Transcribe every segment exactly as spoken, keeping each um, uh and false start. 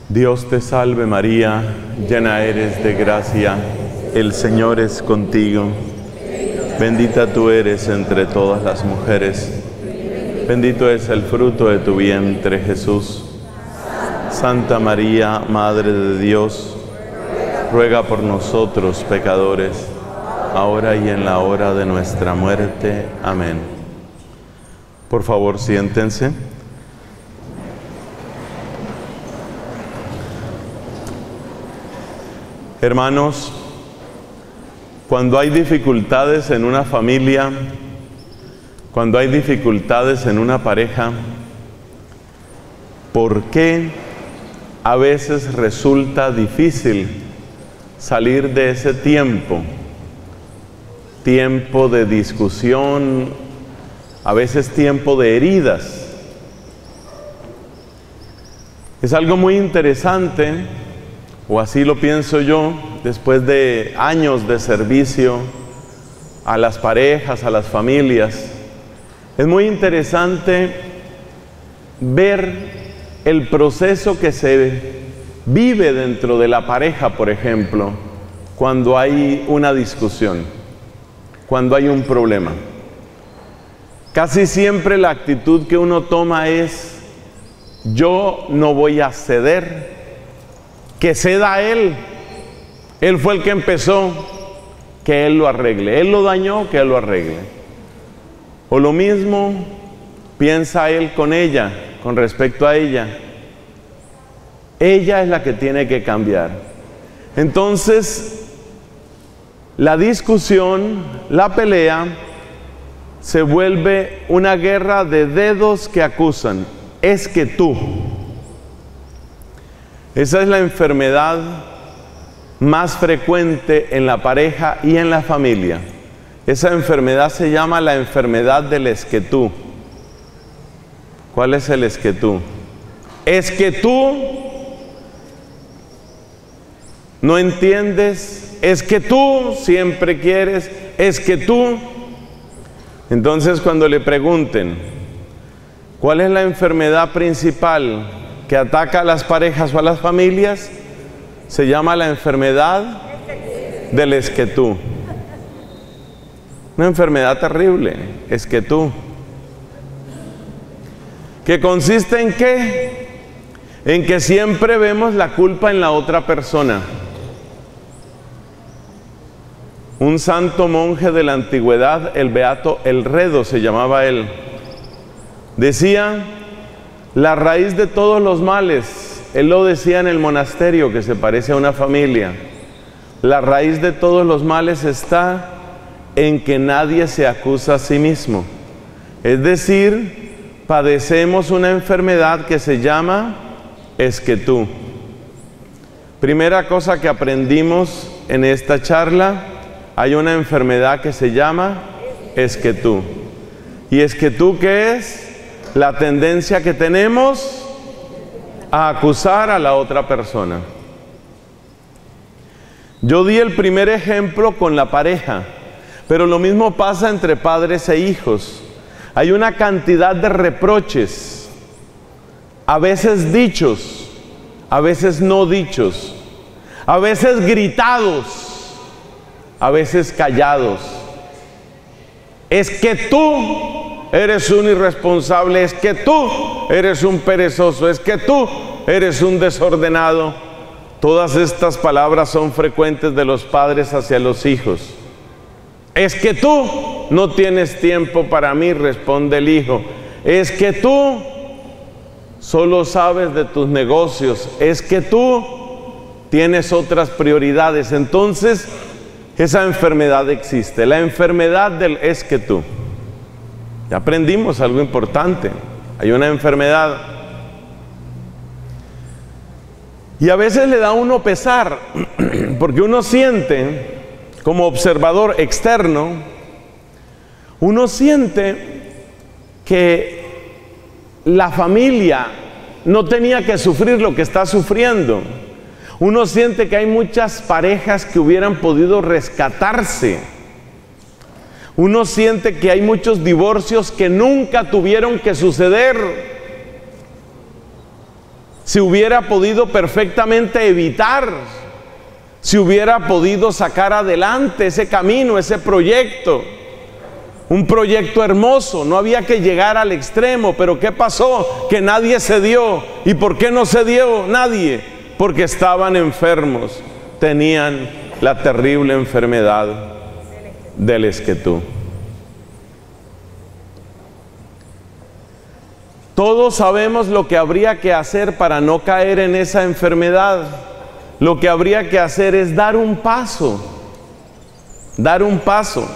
Dios te salve María, llena eres de gracia, el Señor es contigo. Bendita tú eres entre todas las mujeres, bendito es el fruto de tu vientre, Jesús. Santa María, Madre de Dios, ruega por nosotros pecadores, ahora y en la hora de nuestra muerte. Amén. Por favor, siéntense. Hermanos, cuando hay dificultades en una familia, cuando hay dificultades en una pareja, ¿por qué a veces resulta difícil salir de ese tiempo? Tiempo de discusión, a veces tiempo de heridas. Es algo muy interesante, o así lo pienso yo, después de años de servicio a las parejas, a las familias. Es muy interesante ver el proceso que se vive dentro de la pareja, por ejemplo, cuando hay una discusión, cuando hay un problema. Casi siempre la actitud que uno toma es: yo no voy a ceder, que ceda él, él fue el que empezó, que él lo arregle, él lo dañó, que él lo arregle. O lo mismo piensa él con ella, con respecto a ella, ella es la que tiene que cambiar. Entonces, la discusión, la pelea, se vuelve una guerra de dedos que acusan. Es que tú. Esa es la enfermedad más frecuente en la pareja y en la familia. Esa enfermedad se llama la enfermedad del es que tú. ¿Cuál es el es que tú? Es que tú no entiendes, es que tú siempre quieres, es que tú. Entonces, cuando le pregunten, ¿cuál es la enfermedad principal que ataca a las parejas o a las familias? Se llama la enfermedad del es que tú. Una enfermedad terrible, es que tú. ¿Que consiste en qué? En que siempre vemos la culpa en la otra persona. Un santo monje de la antigüedad, el beato Elredo se llamaba él, decía: la raíz de todos los males, él lo decía en el monasterio, que se parece a una familia, la raíz de todos los males está en que nadie se acusa a sí mismo. Es decir, padecemos una enfermedad que se llama es que tú. Primera cosa que aprendimos en esta charla, hay una enfermedad que se llama es que tú. ¿Y es que tú qué es? La tendencia que tenemos a acusar a la otra persona. Yo di el primer ejemplo con la pareja, pero lo mismo pasa entre padres e hijos. Hay una cantidad de reproches, a veces dichos, a veces no dichos, a veces gritados, a veces callados. Es que tú eres un irresponsable, es que tú eres un perezoso, es que tú eres un desordenado. Todas estas palabras son frecuentes de los padres hacia los hijos. Es que tú no tienes tiempo para mí, responde el hijo. Es que tú solo sabes de tus negocios, es que tú tienes otras prioridades. Entonces, esa enfermedad existe, la enfermedad del es que tú. Ya aprendimos algo importante, hay una enfermedad. Y a veces le da a uno pesar, porque uno siente, como observador externo, uno siente que la familia no tenía que sufrir lo que está sufriendo. Uno siente que hay muchas parejas que hubieran podido rescatarse. Uno siente que hay muchos divorcios que nunca tuvieron que suceder. se hubiera podido perfectamente evitar, se hubiera podido sacar adelante ese camino, ese proyecto. Un proyecto hermoso, no había que llegar al extremo, pero ¿qué pasó? Que nadie se dio. ¿Y por qué no se dio nadie? Porque estaban enfermos, tenían la terrible enfermedad del esquetú. Todos sabemos lo que habría que hacer para no caer en esa enfermedad. Lo que habría que hacer es dar un paso, dar un paso.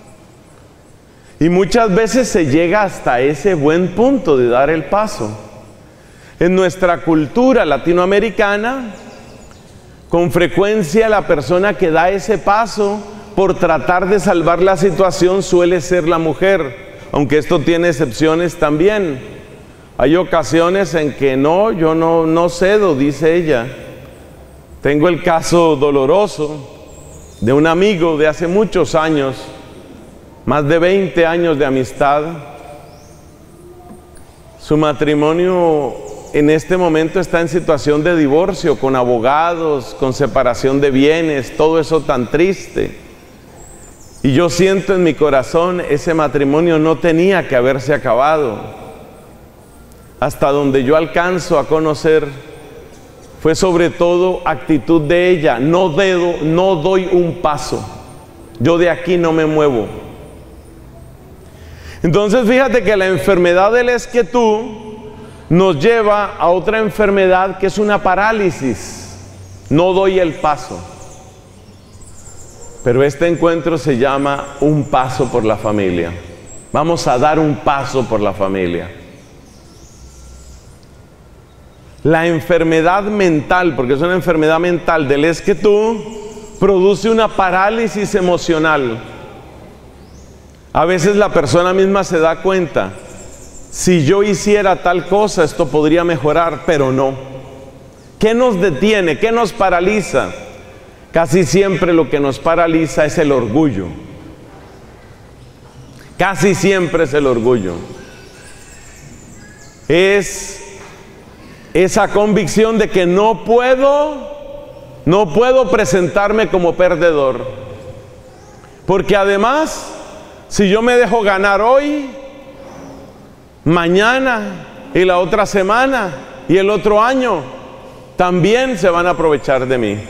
Y muchas veces se llega hasta ese buen punto de dar el paso. En nuestra cultura latinoamericana, con frecuencia la persona que da ese paso por tratar de salvar la situación suele ser la mujer, aunque esto tiene excepciones también. Hay ocasiones en que no, yo no, no cedo, dice ella. Tengo el caso doloroso de un amigo de hace muchos años, más de veinte años de amistad. Su matrimonio en este momento está en situación de divorcio, con abogados, con separación de bienes, todo eso tan triste. Y yo siento en mi corazón, ese matrimonio no tenía que haberse acabado. Hasta donde yo alcanzo a conocer, fue sobre todo actitud de ella. No dedo, no doy un paso. Yo de aquí no me muevo. Entonces fíjate que la enfermedad del esquetú nos lleva a otra enfermedad que es una parálisis. No doy el paso. Pero este encuentro se llama un paso por la familia. Vamos a dar un paso por la familia. La enfermedad mental, porque es una enfermedad mental del esquetú, produce una parálisis emocional. A veces la persona misma se da cuenta, si yo hiciera tal cosa, esto podría mejorar, pero no. ¿Qué nos detiene? ¿Qué nos paraliza? Casi siempre lo que nos paraliza es el orgullo. Casi siempre es el orgullo. Es esa convicción de que no puedo, no puedo presentarme como perdedor. Porque además, si yo me dejo ganar hoy, mañana y la otra semana y el otro año, también se van a aprovechar de mí.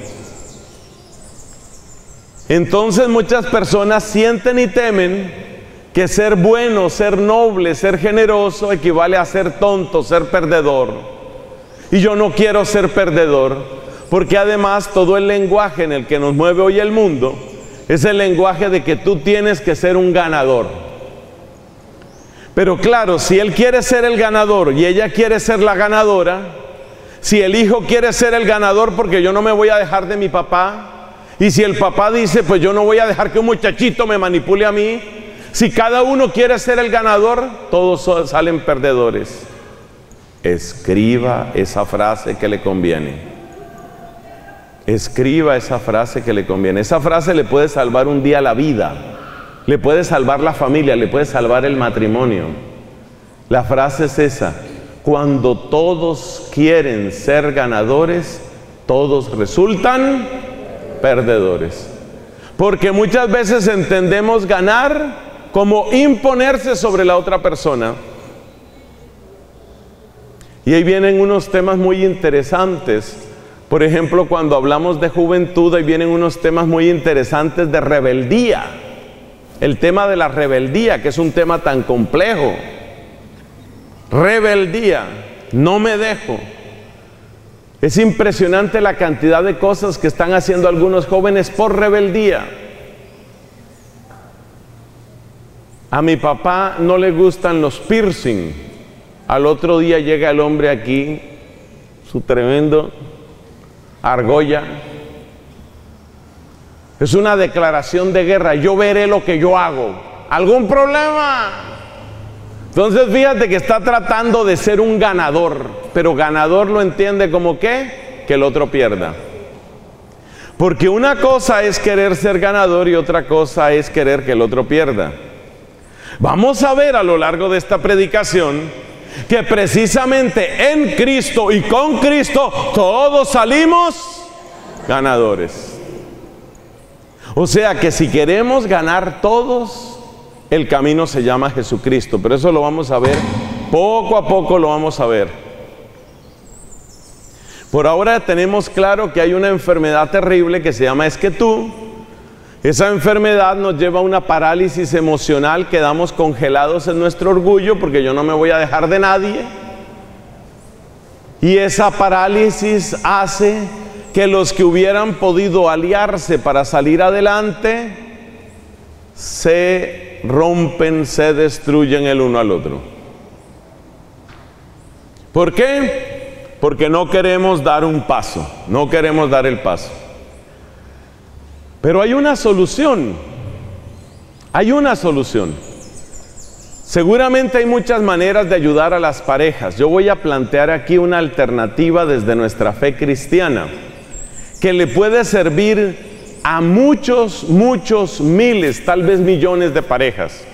Entonces muchas personas sienten y temen que ser bueno, ser noble, ser generoso equivale a ser tonto, ser perdedor. Y yo no quiero ser perdedor, porque además todo el lenguaje en el que nos mueve hoy el mundo es el lenguaje de que tú tienes que ser un ganador. Pero claro, si él quiere ser el ganador y ella quiere ser la ganadora, si el hijo quiere ser el ganador porque yo no me voy a dejar de mi papá, y si el papá dice, pues yo no voy a dejar que un muchachito me manipule a mí, si cada uno quiere ser el ganador, todos salen perdedores. Escriba esa frase que le conviene. Escriba esa frase que le conviene. Esa frase le puede salvar un día la vida, le puede salvar la familia, le puede salvar el matrimonio. La frase es esa: cuando todos quieren ser ganadores, todos resultan perdedores. Porque muchas veces entendemos ganar como imponerse sobre la otra persona. Y ahí vienen unos temas muy interesantes. Por ejemplo, cuando hablamos de juventud, ahí vienen unos temas muy interesantes de rebeldía. El tema de la rebeldía, que es un tema tan complejo. Rebeldía, no me dejo. Es impresionante la cantidad de cosas que están haciendo algunos jóvenes por rebeldía. A mi papá no le gustan los piercing. Al otro día llega el hombre aquí, su tremendo argolla. Es una declaración de guerra. Yo veré lo que yo hago. ¿Algún problema? Entonces fíjate que está tratando de ser un ganador, pero ganador lo entiende como ¿qué? Que el otro pierda. Porque una cosa es querer ser ganador y otra cosa es querer que el otro pierda. Vamos a ver a lo largo de esta predicación que precisamente en Cristo y con Cristo todos salimos ganadores. O sea que si queremos ganar todos, el camino se llama Jesucristo, pero eso lo vamos a ver, poco a poco lo vamos a ver. Por ahora tenemos claro que hay una enfermedad terrible que se llama esquetú. Esa enfermedad nos lleva a una parálisis emocional, quedamos congelados en nuestro orgullo porque yo no me voy a dejar de nadie. Y esa parálisis hace que los que hubieran podido aliarse para salir adelante se rompen, se destruyen el uno al otro. ¿Por qué? Porque no queremos dar un paso, no queremos dar el paso. Pero hay una solución, hay una solución. Seguramente hay muchas maneras de ayudar a las parejas. Yo voy a plantear aquí una alternativa desde nuestra fe cristiana, que le puede servir a muchos, muchos miles, tal vez millones de parejas.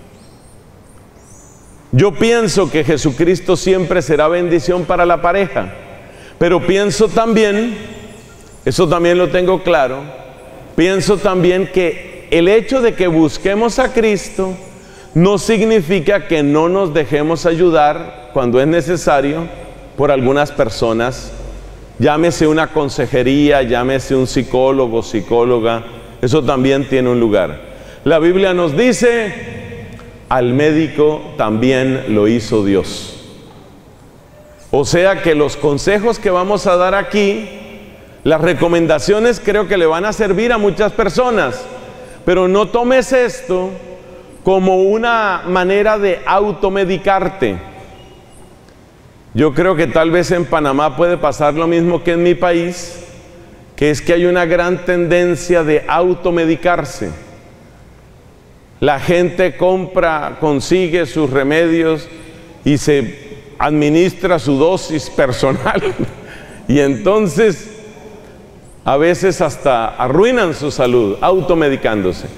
Yo pienso que Jesucristo siempre será bendición para la pareja, pero pienso también, eso también lo tengo claro, pienso también que el hecho de que busquemos a Cristo no significa que no nos dejemos ayudar cuando es necesario por algunas personas. Llámese una consejería, llámese un psicólogo, psicóloga, eso también tiene un lugar. La Biblia nos dice, al médico también lo hizo Dios. O sea que los consejos que vamos a dar aquí, las recomendaciones creo que le van a servir a muchas personas, pero no tomes esto como una manera de automedicarte. Yo creo que tal vez en Panamá puede pasar lo mismo que en mi país, que es que hay una gran tendencia de automedicarse. La gente compra, consigue sus remedios y se administra su dosis personal. Y entonces a veces hasta arruinan su salud automedicándose.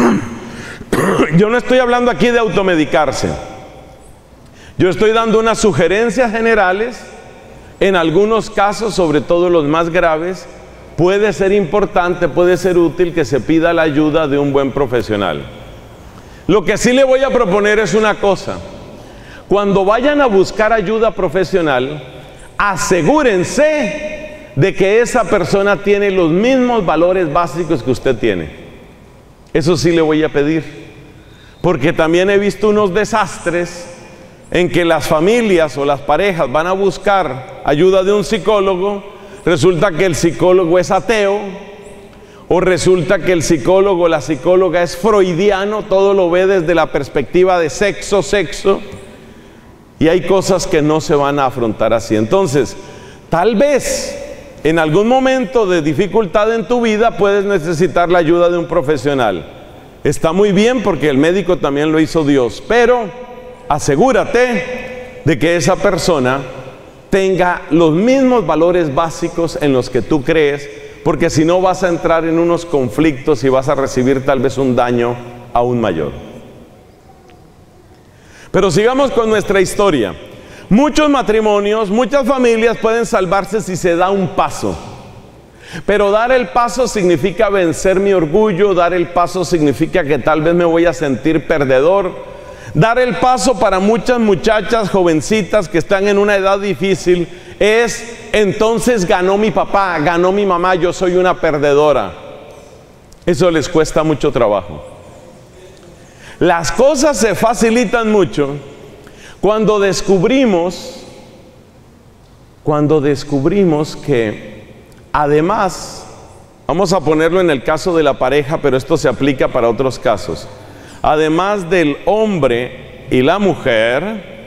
Yo no estoy hablando aquí de automedicarse. Yo estoy dando unas sugerencias generales. En algunos casos, sobre todo los más graves, puede ser importante, puede ser útil que se pida la ayuda de un buen profesional. Lo que sí le voy a proponer es una cosa. Cuando vayan a buscar ayuda profesional, asegúrense de que esa persona tiene los mismos valores básicos que usted tiene. Eso sí le voy a pedir. Porque también he visto unos desastres en que las familias o las parejas van a buscar ayuda de un psicólogo, resulta que el psicólogo es ateo, o resulta que el psicólogo o la psicóloga es freudiano, todo lo ve desde la perspectiva de sexo, sexo, y hay cosas que no se van a afrontar así. Entonces, tal vez en algún momento de dificultad en tu vida puedes necesitar la ayuda de un profesional. Está muy bien porque el médico también lo hizo Dios, pero asegúrate de que esa persona tenga los mismos valores básicos en los que tú crees, porque si no vas a entrar en unos conflictos y vas a recibir tal vez un daño aún mayor. Pero sigamos con nuestra historia. Muchos matrimonios, muchas familias pueden salvarse si se da un paso. Pero dar el paso significa vencer mi orgullo, dar el paso significa que tal vez me voy a sentir perdedor. Dar el paso para muchas muchachas jovencitas que están en una edad difícil es, entonces ganó mi papá, ganó mi mamá, yo soy una perdedora. Eso les cuesta mucho trabajo. Las cosas se facilitan mucho cuando descubrimos, cuando descubrimos que además, vamos a ponerlo en el caso de la pareja, pero esto se aplica para otros casos. Además del hombre y la mujer,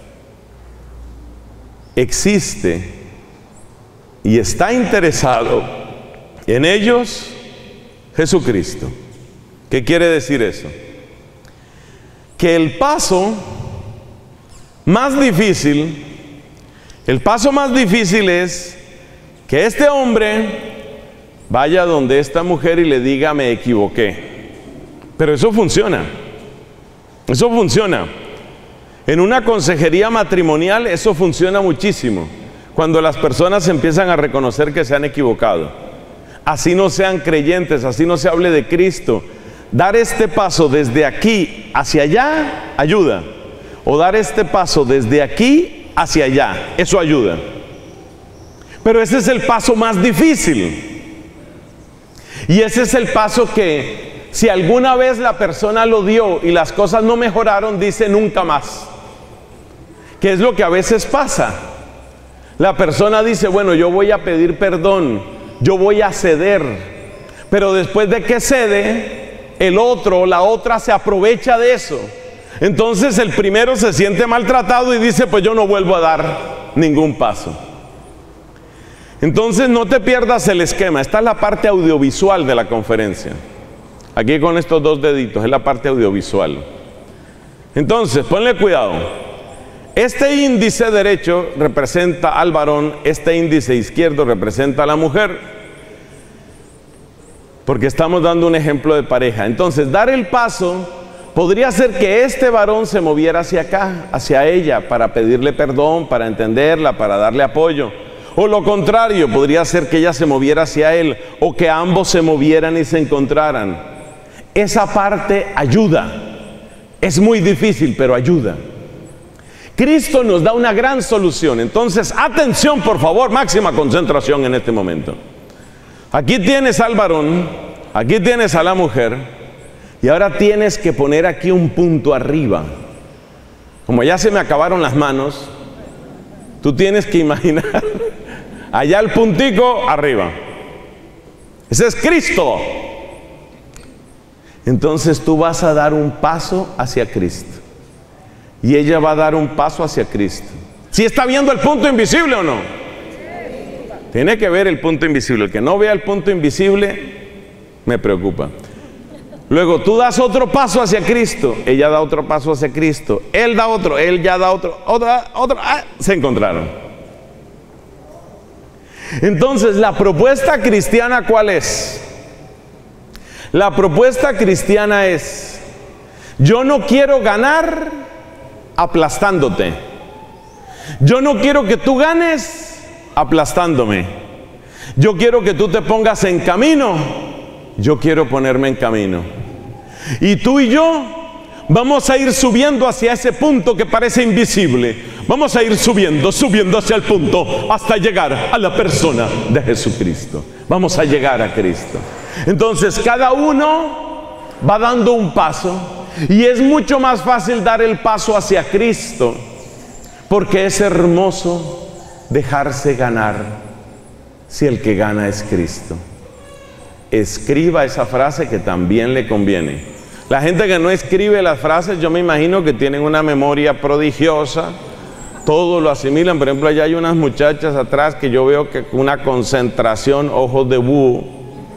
existe y está interesado en ellos Jesucristo. ¿Qué quiere decir eso? Que el paso más difícil, el paso más difícil es que este hombre vaya donde esta mujer y le diga me equivoqué. Pero eso funciona, eso funciona. En una consejería matrimonial eso funciona muchísimo, cuando las personas empiezan a reconocer que se han equivocado. Así no sean creyentes, así no se hable de Cristo. Dar este paso desde aquí hacia allá ayuda. O dar este paso desde aquí hacia allá, eso ayuda. Pero ese es el paso más difícil. Y ese es el paso que, si alguna vez la persona lo dio y las cosas no mejoraron, dice nunca más. ¿Qué es lo que a veces pasa? La persona dice, bueno, yo voy a pedir perdón, yo voy a ceder. Pero después de que cede, el otro o la otra se aprovecha de eso. Entonces el primero se siente maltratado y dice, pues yo no vuelvo a dar ningún paso. Entonces no te pierdas el esquema. Esta es la parte audiovisual de la conferencia. Aquí con estos dos deditos es la parte audiovisual. Entonces ponle cuidado. Este índice derecho representa al varón, este índice izquierdo representa a la mujer, porque estamos dando un ejemplo de pareja. Entonces dar el paso podría ser que este varón se moviera hacia acá, hacia ella, para pedirle perdón, para entenderla, para darle apoyo. O lo contrario, podría ser que ella se moviera hacia él, o que ambos se movieran y se encontraran. Esa parte ayuda. Es muy difícil, pero ayuda. Cristo nos da una gran solución. Entonces, atención, por favor, máxima concentración en este momento. Aquí tienes al varón, aquí tienes a la mujer, y ahora tienes que poner aquí un punto arriba. Como ya se me acabaron las manos, tú tienes que imaginar allá el puntico arriba. Ese es Cristo. Entonces tú vas a dar un paso hacia Cristo. Y ella va a dar un paso hacia Cristo. ¿Sí está viendo el punto invisible o no? Tiene que ver el punto invisible. El que no vea el punto invisible me preocupa. Luego tú das otro paso hacia Cristo, ella da otro paso hacia Cristo, él da otro, él ya da otro, otra, otro, ah, se encontraron. Entonces, la propuesta cristiana, ¿cuál es? La propuesta cristiana es: yo no quiero ganar aplastándote. Yo no quiero que tú ganes aplastándome. Yo quiero que tú te pongas en camino. Yo quiero ponerme en camino. Y tú y yo vamos a ir subiendo hacia ese punto que parece invisible. Vamos a ir subiendo, subiendo hacia el punto hasta llegar a la persona de Jesucristo. Vamos a llegar a Cristo. Entonces cada uno va dando un paso, y es mucho más fácil dar el paso hacia Cristo, porque es hermoso dejarse ganar si el que gana es Cristo. Escriba esa frase, que también le conviene. La gente que no escribe las frases, yo me imagino que tienen una memoria prodigiosa, todo lo asimilan. Por ejemplo, allá hay unas muchachas atrás que yo veo que con una concentración, ojos de búho.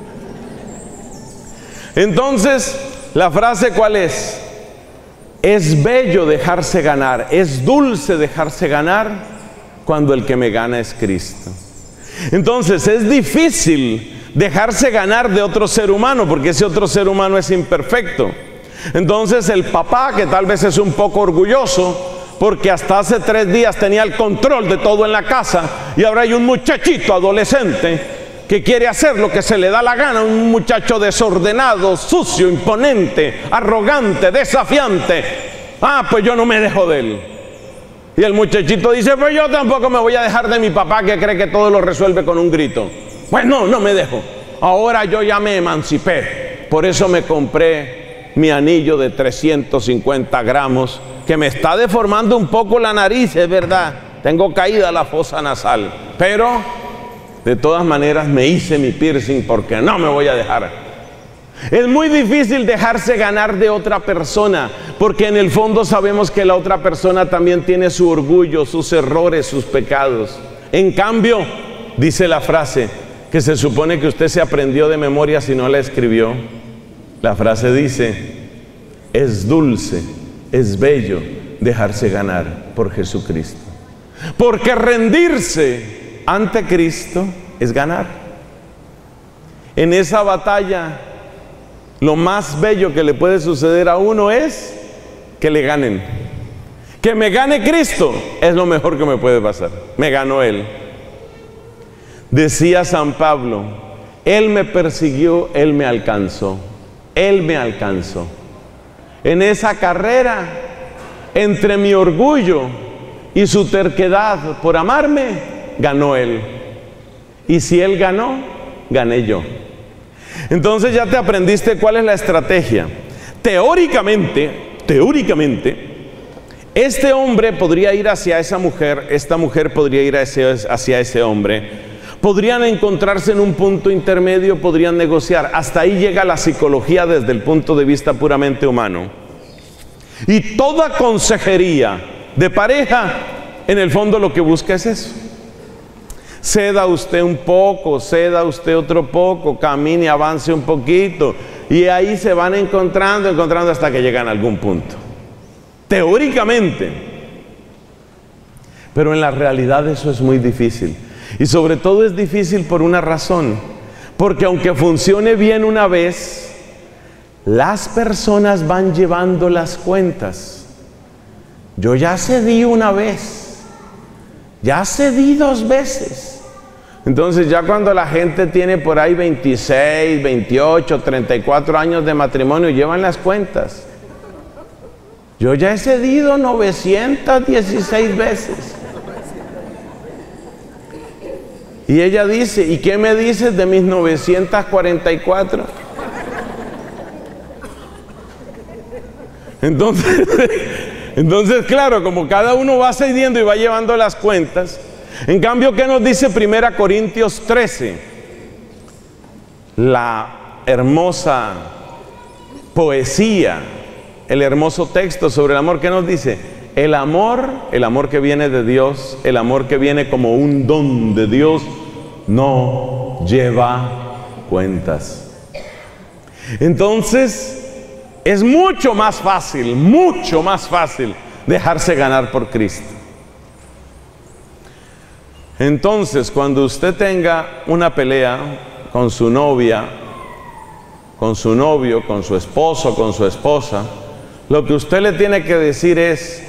Entonces, la frase, ¿cuál es? Es bello dejarse ganar, es dulce dejarse ganar cuando el que me gana es Cristo. Entonces, es difícil dejarse ganar de otro ser humano, porque ese otro ser humano es imperfecto. Entonces el papá, que tal vez es un poco orgulloso, porque hasta hace tres días tenía el control de todo en la casa, y ahora hay un muchachito adolescente que quiere hacer lo que se le da la gana, un muchacho desordenado, sucio, imponente, arrogante, desafiante. Ah, pues yo no me dejo de él. Y el muchachito dice, pues yo tampoco me voy a dejar de mi papá, que cree que todo lo resuelve con un grito. Pues no, no me dejo. Ahora yo ya me emancipé. Por eso me compré mi anillo de trescientos cincuenta gramos, que me está deformando un poco la nariz, es verdad. Tengo caída la fosa nasal. Pero, de todas maneras, me hice mi piercing porque no me voy a dejar. Es muy difícil dejarse ganar de otra persona, porque en el fondo sabemos que la otra persona también tiene su orgullo, sus errores, sus pecados. En cambio, dice la frase, que se supone que usted se aprendió de memoria si no la escribió. La frase dice: es dulce, es bello dejarse ganar por Jesucristo. Porque rendirse ante Cristo es ganar. En esa batalla, lo más bello que le puede suceder a uno es que le ganen. Que me gane Cristo es lo mejor que me puede pasar. Me ganó Él. Decía San Pablo, Él me persiguió, Él me alcanzó. Él me alcanzó. En esa carrera, entre mi orgullo y su terquedad por amarme, ganó Él. Y si Él ganó, gané yo. Entonces ya te aprendiste cuál es la estrategia. Teóricamente, teóricamente, este hombre podría ir hacia esa mujer, esta mujer podría ir hacia ese, hacia ese hombre. Podrían encontrarse en un punto intermedio, podrían negociar. Hasta ahí llega la psicología desde el punto de vista puramente humano. Y toda consejería de pareja, en el fondo lo que busca es eso. Ceda usted un poco, ceda usted otro poco, camine, avance un poquito. Y ahí se van encontrando, encontrando hasta que llegan a algún punto. Teóricamente. Pero en la realidad eso es muy difícil. Y sobre todo es difícil por una razón. Porque aunque funcione bien una vez, las personas van llevando las cuentas. Yo ya cedí una vez, ya cedí dos veces. Entonces ya cuando la gente tiene por ahí veintiséis, veintiocho, treinta y cuatro años de matrimonio, llevan las cuentas. Yo ya he cedido novecientas dieciséis veces. Y ella dice, ¿y qué me dices de mis novecientas cuarenta y cuatro? Entonces, entonces, claro, como cada uno va cediendo y va llevando las cuentas. En cambio, ¿qué nos dice primera Corintios trece? La hermosa poesía, el hermoso texto sobre el amor, ¿qué nos dice? El amor, el amor que viene de Dios, el amor que viene como un don de Dios, no lleva cuentas. Entonces, es mucho más fácil, mucho más fácil dejarse ganar por Cristo. Entonces, cuando usted tenga una pelea con su novia, con su novio, con su esposo, con su esposa, lo que usted le tiene que decir es,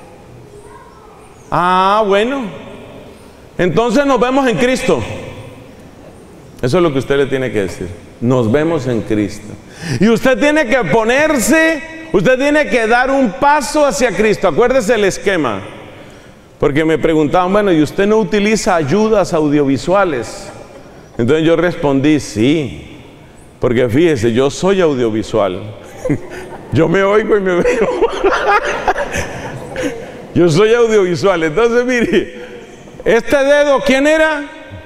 ah, bueno, entonces nos vemos en Cristo. Eso es lo que usted le tiene que decir. Nos vemos en Cristo. Y usted tiene que ponerse, usted tiene que dar un paso hacia Cristo. Acuérdese el esquema. Porque me preguntaban, bueno, ¿y usted no utiliza ayudas audiovisuales? Entonces yo respondí, sí. Porque fíjese, yo soy audiovisual. Yo me oigo y me veo. Yo soy audiovisual. Entonces, mire, este dedo, ¿quién era?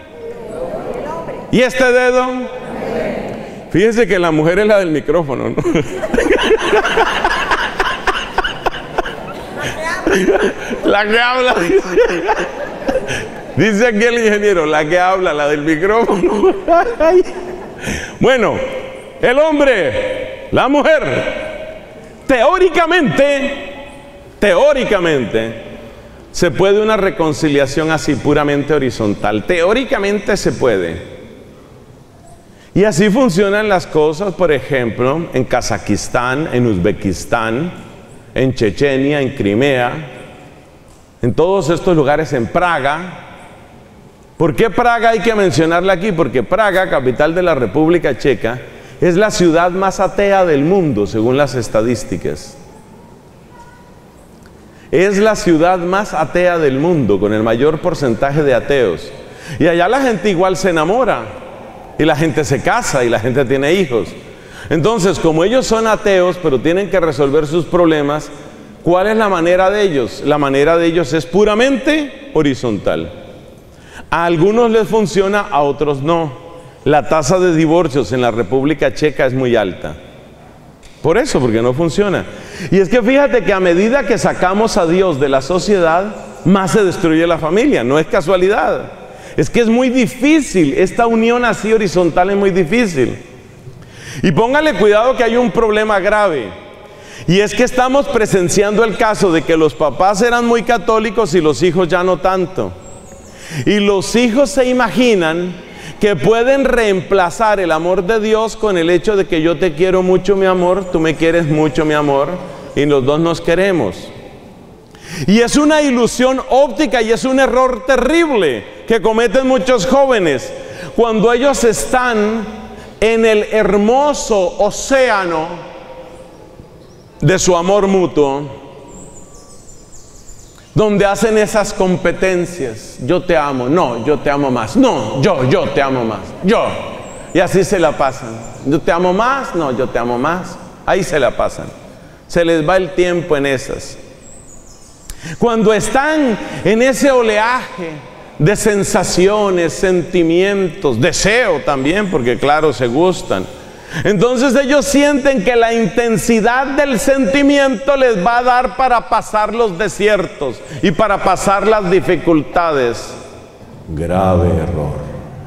¿Y este dedo? Fíjese que la mujer es la del micrófono, ¿no? La que habla. Dice aquí el ingeniero, la que habla, la del micrófono. Bueno, el hombre, la mujer, teóricamente, teóricamente, se puede una reconciliación así puramente horizontal. Teóricamente se puede. Y así funcionan las cosas, por ejemplo, en Kazajistán, en Uzbekistán, en Chechenia, en Crimea, en todos estos lugares, en Praga. ¿Por qué Praga hay que mencionarla aquí? Porque Praga, capital de la República Checa, es la ciudad más atea del mundo, según las estadísticas. Es la ciudad más atea del mundo, con el mayor porcentaje de ateos. Y allá la gente igual se enamora, y la gente se casa, y la gente tiene hijos. Entonces, como ellos son ateos, pero tienen que resolver sus problemas, ¿cuál es la manera de ellos? La manera de ellos es puramente horizontal. A algunos les funciona, a otros no. La tasa de divorcios en la República Checa es muy alta. Por eso, porque no funciona. Y es que fíjate que a medida que sacamos a Dios de la sociedad, más se destruye la familia. No es casualidad. Es que es muy difícil. Esta unión así horizontal es muy difícil. Y póngale cuidado que hay un problema grave. Y es que estamos presenciando el caso de que los papás eran muy católicos y los hijos ya no tanto. Y los hijos se imaginan que pueden reemplazar el amor de Dios con el hecho de que yo te quiero mucho, mi amor, tú me quieres mucho, mi amor, y los dos nos queremos. Y es una ilusión óptica y es un error terrible que cometen muchos jóvenes cuando ellos están en el hermoso océano de su amor mutuo, donde hacen esas competencias. Yo te amo, no, yo te amo más, no, yo, yo te amo más, yo. Y así se la pasan. Yo te amo más, no, yo te amo más. Ahí se la pasan. Se les va el tiempo en esas. Cuando están en ese oleaje de sensaciones, sentimientos, deseo también, porque claro, se gustan. Entonces ellos sienten que la intensidad del sentimiento les va a dar para pasar los desiertos y para pasar las dificultades. Grave error.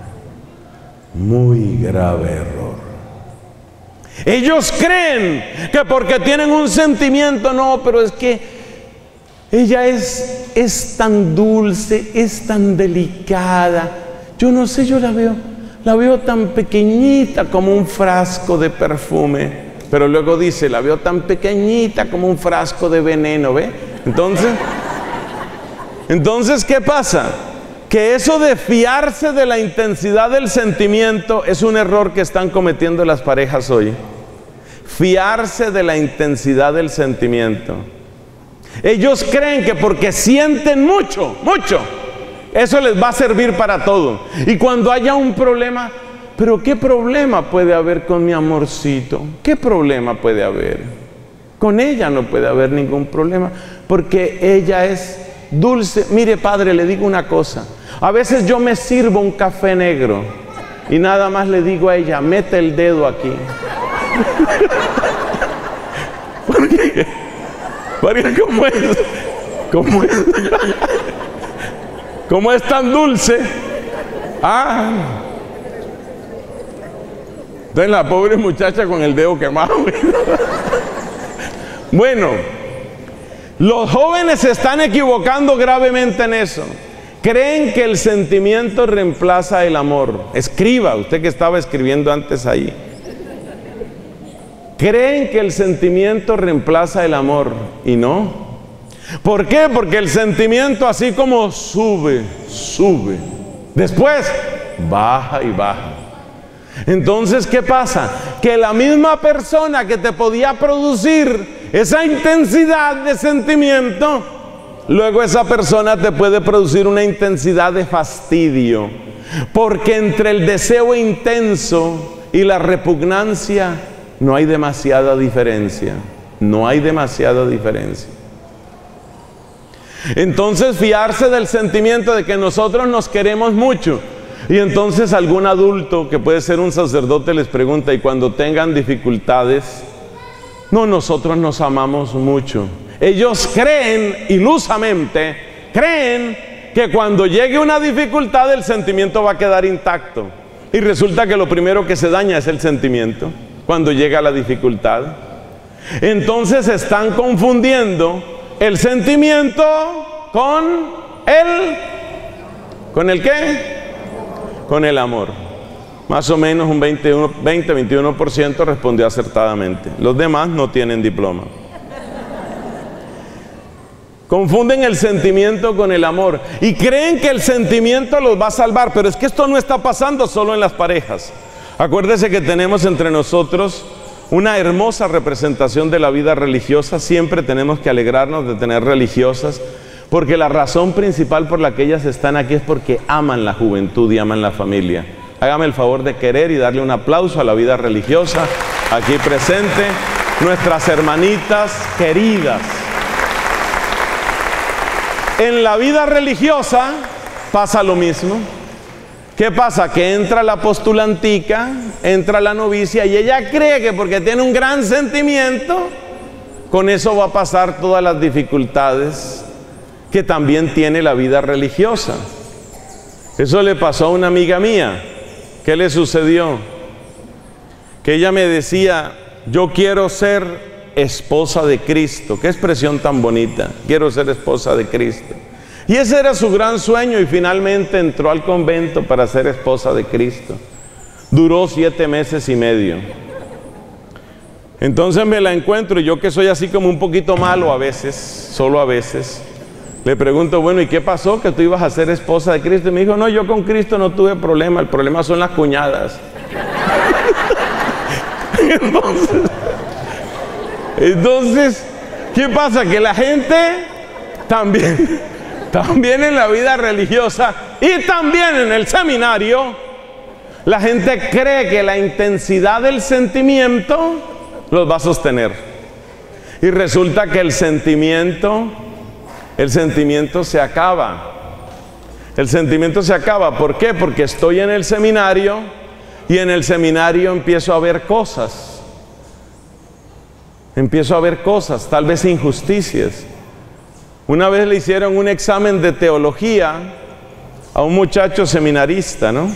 Muy grave error. Ellos creen que porque tienen un sentimiento, no, pero es que ella es, es tan dulce, es tan delicada. Yo no sé, yo la veo, la veo tan pequeñita como un frasco de perfume. Pero luego dice, la veo tan pequeñita como un frasco de veneno, ¿ve? Entonces, entonces, ¿qué pasa? Que eso de fiarse de la intensidad del sentimiento es un error que están cometiendo las parejas hoy. Fiarse de la intensidad del sentimiento. Ellos creen que porque sienten mucho, mucho, eso les va a servir para todo. Y cuando haya un problema, ¿pero qué problema puede haber con mi amorcito? ¿Qué problema puede haber? Con ella no puede haber ningún problema, porque ella es dulce. Mire, padre, le digo una cosa. A veces yo me sirvo un café negro y nada más le digo a ella, mete el dedo aquí. ¿Por qué? Porque como es, como es, como es tan dulce, ah, entonces la pobre muchacha con el dedo quemado. Bueno, los jóvenes se están equivocando gravemente en eso. Creen que el sentimiento reemplaza el amor. Escriba, usted que estaba escribiendo antes ahí. Creen que el sentimiento reemplaza el amor y no. ¿Por qué? Porque el sentimiento así como sube, sube, después baja y baja. Entonces, ¿qué pasa? Que la misma persona que te podía producir esa intensidad de sentimiento, luego esa persona te puede producir una intensidad de fastidio. Porque entre el deseo intenso y la repugnancia no hay demasiada diferencia. No hay demasiada diferencia. Entonces, fiarse del sentimiento de que nosotros nos queremos mucho. Y entonces algún adulto, que puede ser un sacerdote, les pregunta, y cuando tengan dificultades, no, nosotros nos amamos mucho. Ellos creen, ilusamente, creen que cuando llegue una dificultad el sentimiento va a quedar intacto. Y resulta que lo primero que se daña es el sentimiento cuando llega la dificultad. Entonces están confundiendo el sentimiento con el... ¿Con el qué? Con el amor. Más o menos un veinte, veintiuno por ciento respondió acertadamente. Los demás no tienen diploma. Confunden el sentimiento con el amor y creen que el sentimiento los va a salvar, pero es que esto no está pasando solo en las parejas. Acuérdese que tenemos entre nosotros una hermosa representación de la vida religiosa. Siempre tenemos que alegrarnos de tener religiosas, porque la razón principal por la que ellas están aquí es porque aman la juventud y aman la familia. Hágame el favor de querer y darle un aplauso a la vida religiosa aquí presente, nuestras hermanitas queridas. En la vida religiosa pasa lo mismo. ¿Qué pasa? Que entra la postulantica, entra la novicia y ella cree que porque tiene un gran sentimiento, con eso va a pasar todas las dificultades que también tiene la vida religiosa. Eso le pasó a una amiga mía. ¿Qué le sucedió? Que ella me decía, yo quiero ser esposa de Cristo. Qué expresión tan bonita, quiero ser esposa de Cristo. Y ese era su gran sueño y finalmente entró al convento para ser esposa de Cristo. Duró siete meses y medio. Entonces me la encuentro y yo, que soy así como un poquito malo a veces, solo a veces, Le pregunto, bueno, ¿y qué pasó? Que tú ibas a ser esposa de Cristo. Y me dijo, no, yo con Cristo no tuve problema, el problema son las cuñadas. Entonces, entonces, ¿qué pasa? Que la gente también, también en la vida religiosa y también en el seminario, la gente cree que la intensidad del sentimiento los va a sostener. Y resulta que el sentimiento, el sentimiento se acaba. El sentimiento se acaba. ¿Por qué? Porque estoy en el seminario y en el seminario empiezo a ver cosas. Empiezo a ver cosas, tal vez injusticias. Una vez le hicieron un examen de teología a un muchacho seminarista, ¿no?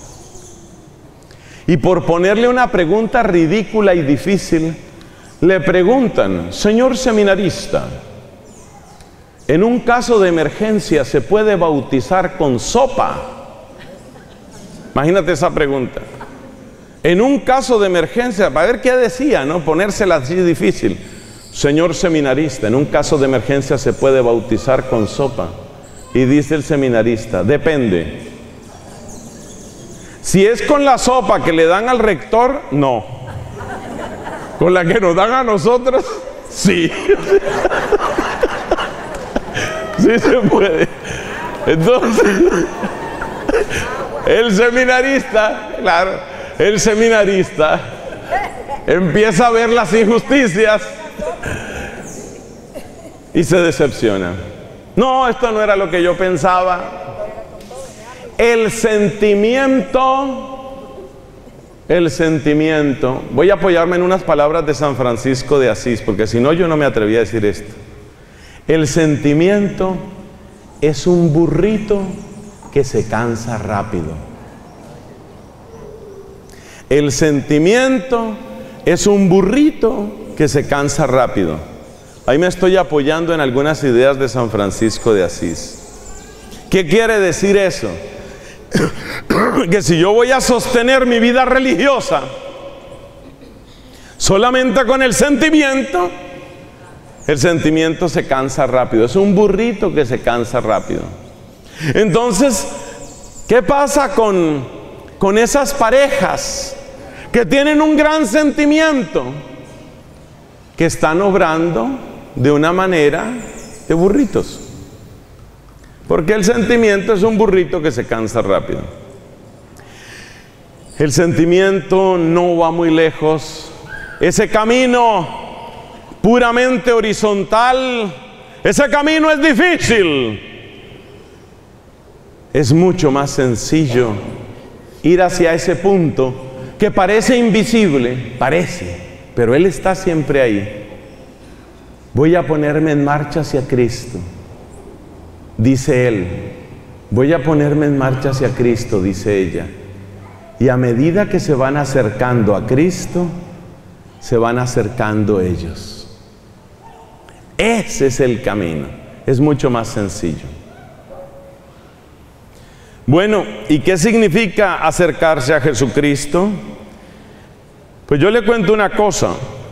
Y por ponerle una pregunta ridícula y difícil, le preguntan, señor seminarista, en un caso de emergencia ¿se puede bautizar con sopa? Imagínate esa pregunta. En un caso de emergencia, para ver qué decía, ¿no? Ponérsela así difícil. Señor seminarista, en un caso de emergencia ¿se puede bautizar con sopa? Y dice el seminarista, depende. Si es con la sopa que le dan al rector, no. Con la que nos dan a nosotros, sí. Sí se puede. Entonces, el seminarista, claro, el seminarista empieza a ver las injusticias y se decepciona. No, esto no era lo que yo pensaba. El sentimiento, el sentimiento, voy a apoyarme en unas palabras de San Francisco de Asís, porque si no yo no me atreví a decir esto. El sentimiento es un burrito que se cansa rápido. El sentimiento es un burrito que se cansa rápido. Ahí me estoy apoyando en algunas ideas de San Francisco de Asís. ¿Qué quiere decir eso? Que si yo voy a sostener mi vida religiosa solamente con el sentimiento, el sentimiento se cansa rápido. Es un burrito que se cansa rápido. Entonces, ¿qué pasa con, con esas parejas que tienen un gran sentimiento? Que están obrando de una manera de burritos. Porque el sentimiento es un burrito que se cansa rápido. El sentimiento no va muy lejos. Ese camino puramente horizontal, ese camino es difícil. Es mucho más sencillo ir hacia ese punto que parece invisible, parece, pero Él está siempre ahí. Voy a ponerme en marcha hacia Cristo. Dice él, voy a ponerme en marcha hacia Cristo, dice ella. Y a medida que se van acercando a Cristo, se van acercando ellos. Ese es el camino. Es mucho más sencillo. Bueno, ¿y qué significa acercarse a Jesucristo? Pues yo le cuento una cosa.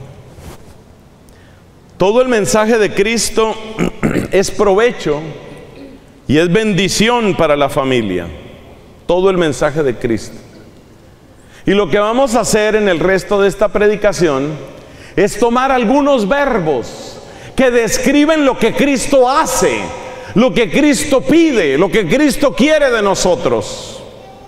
Todo el mensaje de Cristo es provecho y es bendición para la familia. Todo el mensaje de Cristo. Y lo que vamos a hacer en el resto de esta predicación es tomar algunos verbos que describen lo que Cristo hace, lo que Cristo pide, lo que Cristo quiere de nosotros.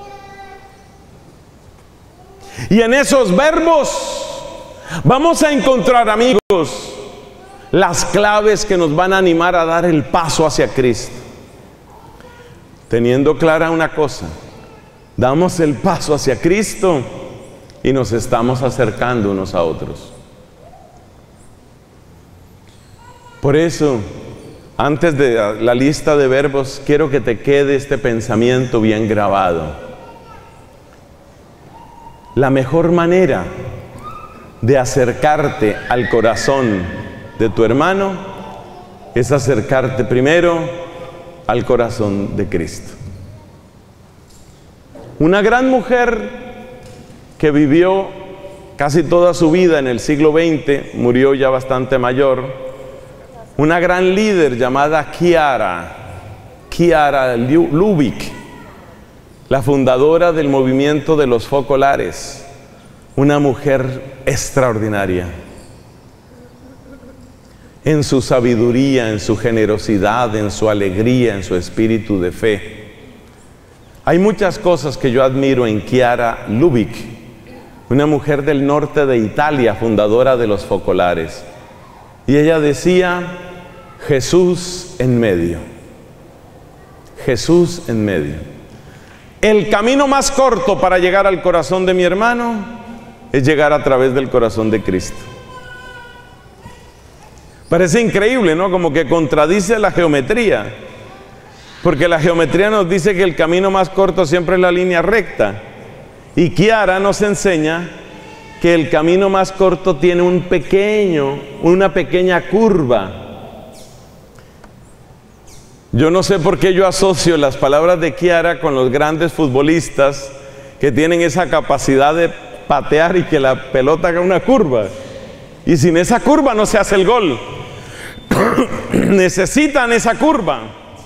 Y en esos verbos vamos a encontrar, amigos, las claves que nos van a animar a dar el paso hacia Cristo. Teniendo clara una cosa, damos el paso hacia Cristo y nos estamos acercando unos a otros. Por eso, antes de la lista de verbos, quiero que te quede este pensamiento bien grabado. La mejor manera de acercarte al corazón de tu hermano es acercarte primero al corazón de Cristo. Una gran mujer que vivió casi toda su vida en el siglo veinte, murió ya bastante mayor, una gran líder llamada Kiara, Kiara Lubick, la fundadora del movimiento de los focolares, una mujer extraordinaria. En su sabiduría, en su generosidad, en su alegría, en su espíritu de fe. Hay muchas cosas que yo admiro en Kiara Lubick, una mujer del norte de Italia, fundadora de los focolares. Y ella decía, Jesús en medio. Jesús en medio. El camino más corto para llegar al corazón de mi hermano es llegar a través del corazón de Cristo. Parece increíble, ¿no? Como que contradice la geometría. Porque la geometría nos dice que el camino más corto siempre es la línea recta. Y Kiara nos enseña que el camino más corto tiene un pequeño, una pequeña curva. Yo no sé por qué yo asocio las palabras de Kiara con los grandes futbolistas que tienen esa capacidad de patear y que la pelota haga una curva. Y sin esa curva no se hace el gol. Necesitan esa curva.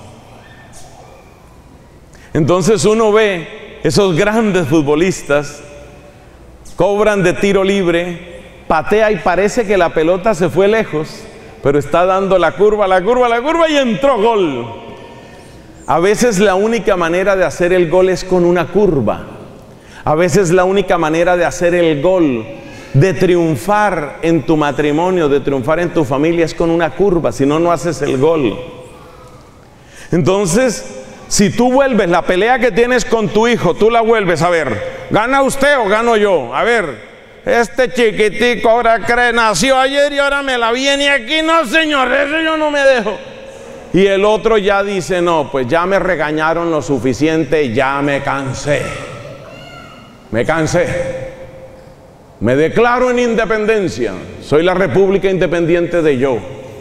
Entonces uno ve esos grandes futbolistas, cobran de tiro libre, patea y parece que la pelota se fue lejos, pero está dando la curva, la curva, la curva y entró gol. A veces la única manera de hacer el gol es con una curva. A veces la única manera de hacer el gol, de triunfar en tu matrimonio, de triunfar en tu familia es con una curva, si no, no haces el gol. Entonces, si tú vuelves la pelea que tienes con tu hijo, tú la vuelves a ver, ¿gana usted o gano yo? A ver, este chiquitico ahora cree, nació ayer y ahora me la viene aquí, no señor, eso yo no me dejo. Y el otro ya dice, no, pues ya me regañaron lo suficiente, ya me cansé, me cansé, me declaro en independencia, soy la república independiente de yo.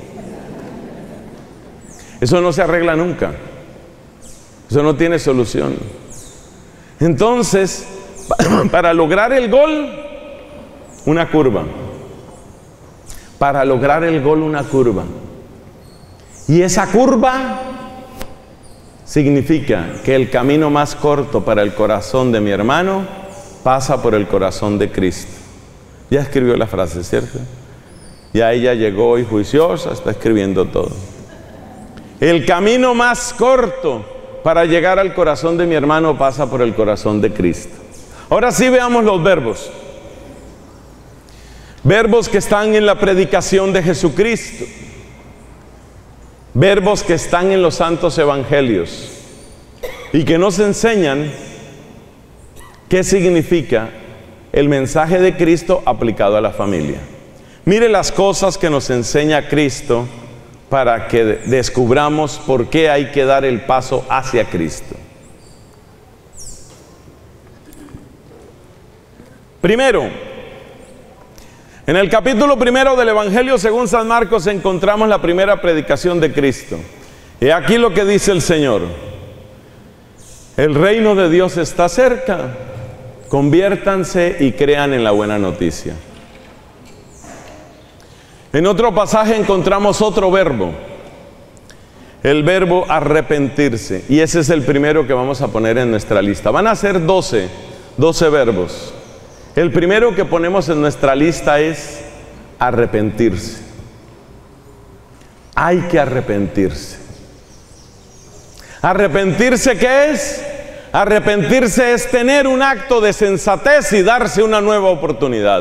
Eso no se arregla nunca. Eso no tiene solución. Entonces, para lograr el gol, una curva. Para lograr el gol, una curva. Y esa curva significa que el camino más corto para el corazón de mi hermano pasa por el corazón de Cristo. Ya escribió la frase, ¿cierto? Ya ella llegó y juiciosa, está escribiendo todo. El camino más corto para llegar al corazón de mi hermano pasa por el corazón de Cristo. Ahora sí veamos los verbos. Verbos que están en la predicación de Jesucristo. Verbos que están en los santos evangelios. Y que nos enseñan qué significa el mensaje de Cristo aplicado a la familia. Mire las cosas que nos enseña Cristo para que descubramos por qué hay que dar el paso hacia Cristo. Primero, en el capítulo primero del Evangelio según San Marcos encontramos la primera predicación de Cristo. Y aquí lo que dice el Señor: el reino de Dios está cerca, conviértanse y crean en la buena noticia. En otro pasaje encontramos otro verbo, el verbo arrepentirse, y ese es el primero que vamos a poner en nuestra lista. Van a ser doce, doce verbos. El primero que ponemos en nuestra lista es arrepentirse. Hay que arrepentirse. ¿Arrepentirse qué es? Arrepentirse es tener un acto de sensatez y darse una nueva oportunidad.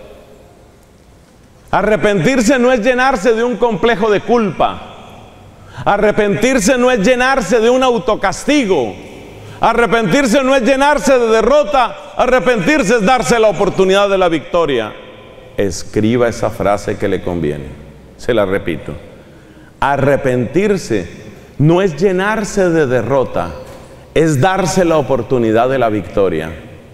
Arrepentirse no es llenarse de un complejo de culpa. Arrepentirse no es llenarse de un autocastigo. Arrepentirse no es llenarse de derrota. Arrepentirse es darse la oportunidad de la victoria. Escriba esa frase que le conviene. Se la repito. Arrepentirse no es llenarse de derrota, es darse la oportunidad de la victoria.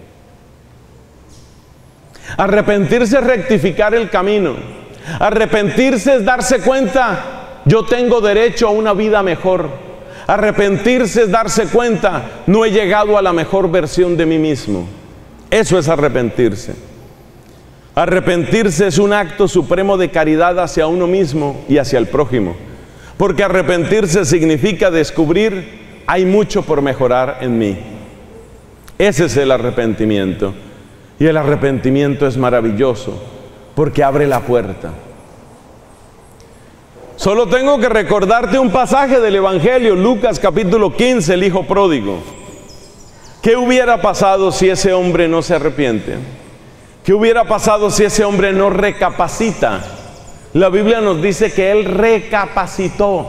Arrepentirse es rectificar el camino. Arrepentirse es darse cuenta, yo tengo derecho a una vida mejor. Arrepentirse es darse cuenta, no he llegado a la mejor versión de mí mismo. Eso es arrepentirse. Arrepentirse es un acto supremo de caridad hacia uno mismo y hacia el prójimo. Porque arrepentirse significa descubrir, hay mucho por mejorar en mí. Ese es el arrepentimiento. Y el arrepentimiento es maravilloso porque abre la puerta. Solo tengo que recordarte un pasaje del Evangelio, Lucas capítulo quince, el hijo pródigo. ¿Qué hubiera pasado si ese hombre no se arrepiente? ¿Qué hubiera pasado si ese hombre no recapacita? La Biblia nos dice que él recapacitó.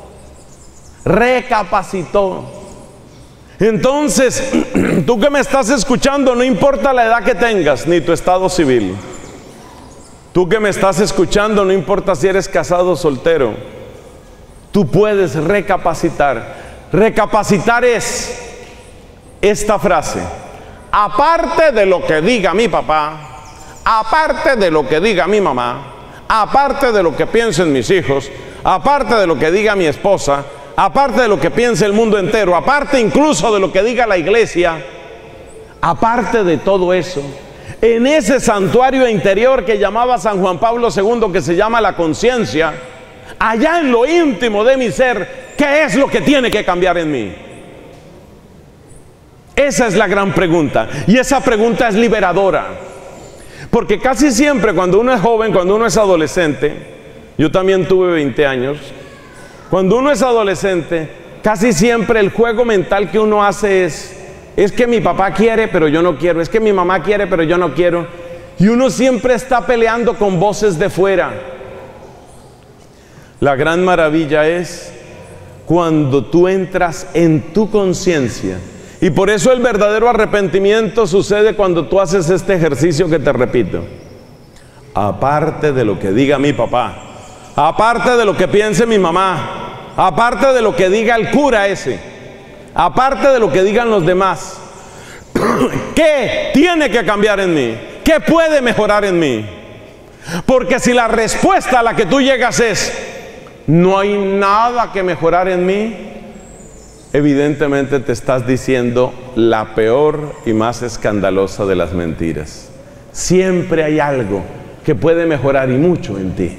Recapacitó. Entonces, tú que me estás escuchando, no importa la edad que tengas, ni tu estado civil. Tú que me estás escuchando, no importa si eres casado o soltero, tú puedes recapacitar. Recapacitar es esta frase: aparte de lo que diga mi papá, aparte de lo que diga mi mamá, aparte de lo que piensen mis hijos, aparte de lo que diga mi esposa, aparte de lo que piense el mundo entero, aparte incluso de lo que diga la iglesia, aparte de todo eso, en ese santuario interior que llamaba San Juan Pablo segundo, que se llama la conciencia, allá en lo íntimo de mi ser, ¿qué es lo que tiene que cambiar en mí? Esa es la gran pregunta, y esa pregunta es liberadora, porque casi siempre cuando uno es joven, cuando uno es adolescente, yo también tuve veinte años, cuando uno es adolescente, casi siempre el juego mental que uno hace es: es que mi papá quiere, pero yo no quiero. Es que mi mamá quiere, pero yo no quiero. Y uno siempre está peleando con voces de fuera. La gran maravilla es cuando tú entras en tu conciencia. Y por eso el verdadero arrepentimiento sucede cuando tú haces este ejercicio que te repito. Aparte de lo que diga mi papá, aparte de lo que piense mi mamá, aparte de lo que diga el cura ese, aparte de lo que digan los demás, ¿qué tiene que cambiar en mí? ¿Qué puede mejorar en mí? Porque si la respuesta a la que tú llegas es: no hay nada que mejorar en mí, evidentemente te estás diciendo la peor y más escandalosa de las mentiras. Siempre hay algo que puede mejorar, y mucho, en ti.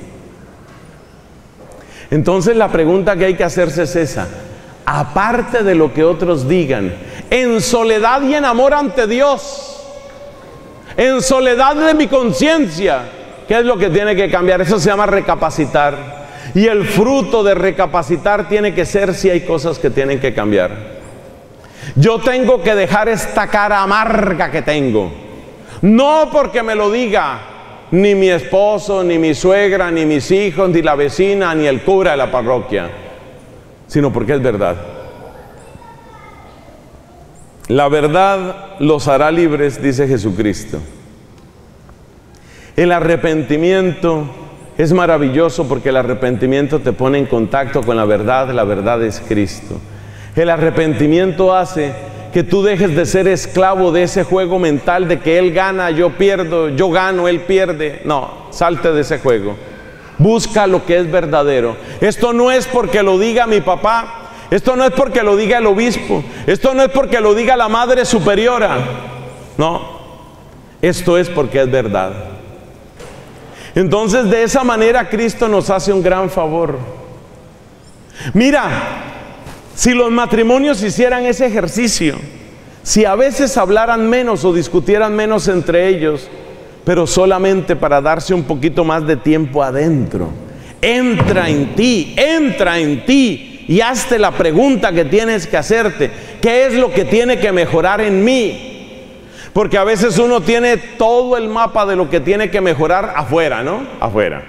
Entonces la pregunta que hay que hacerse es esa: aparte de lo que otros digan, en soledad y en amor ante Dios, en soledad de mi conciencia, ¿qué es lo que tiene que cambiar? Eso se llama recapacitar. Y el fruto de recapacitar tiene que ser si hay cosas que tienen que cambiar. Yo tengo que dejar esta cara amarga que tengo, no porque me lo diga ni mi esposo, ni mi suegra, ni mis hijos, ni la vecina, ni el cura de la parroquia, sino porque es verdad. La verdad los hará libres, dice Jesucristo. El arrepentimiento es maravilloso porque el arrepentimiento te pone en contacto con la verdad. La verdad es Cristo. El arrepentimiento hace que tú dejes de ser esclavo de ese juego mental de que Él gana, yo pierdo, yo gano, Él pierde. No, salte de ese juego. Busca lo que es verdadero. Esto no es porque lo diga mi papá, esto no es porque lo diga el obispo, esto no es porque lo diga la madre superiora. No, esto es porque es verdad. Entonces, de esa manera Cristo nos hace un gran favor. Mira, si los matrimonios hicieran ese ejercicio, si a veces hablaran menos o discutieran menos entre ellos, pero solamente para darse un poquito más de tiempo adentro, entra en ti, entra en ti y hazte la pregunta que tienes que hacerte: ¿qué es lo que tiene que mejorar en mí? Porque a veces uno tiene todo el mapa de lo que tiene que mejorar afuera, ¿no? Afuera.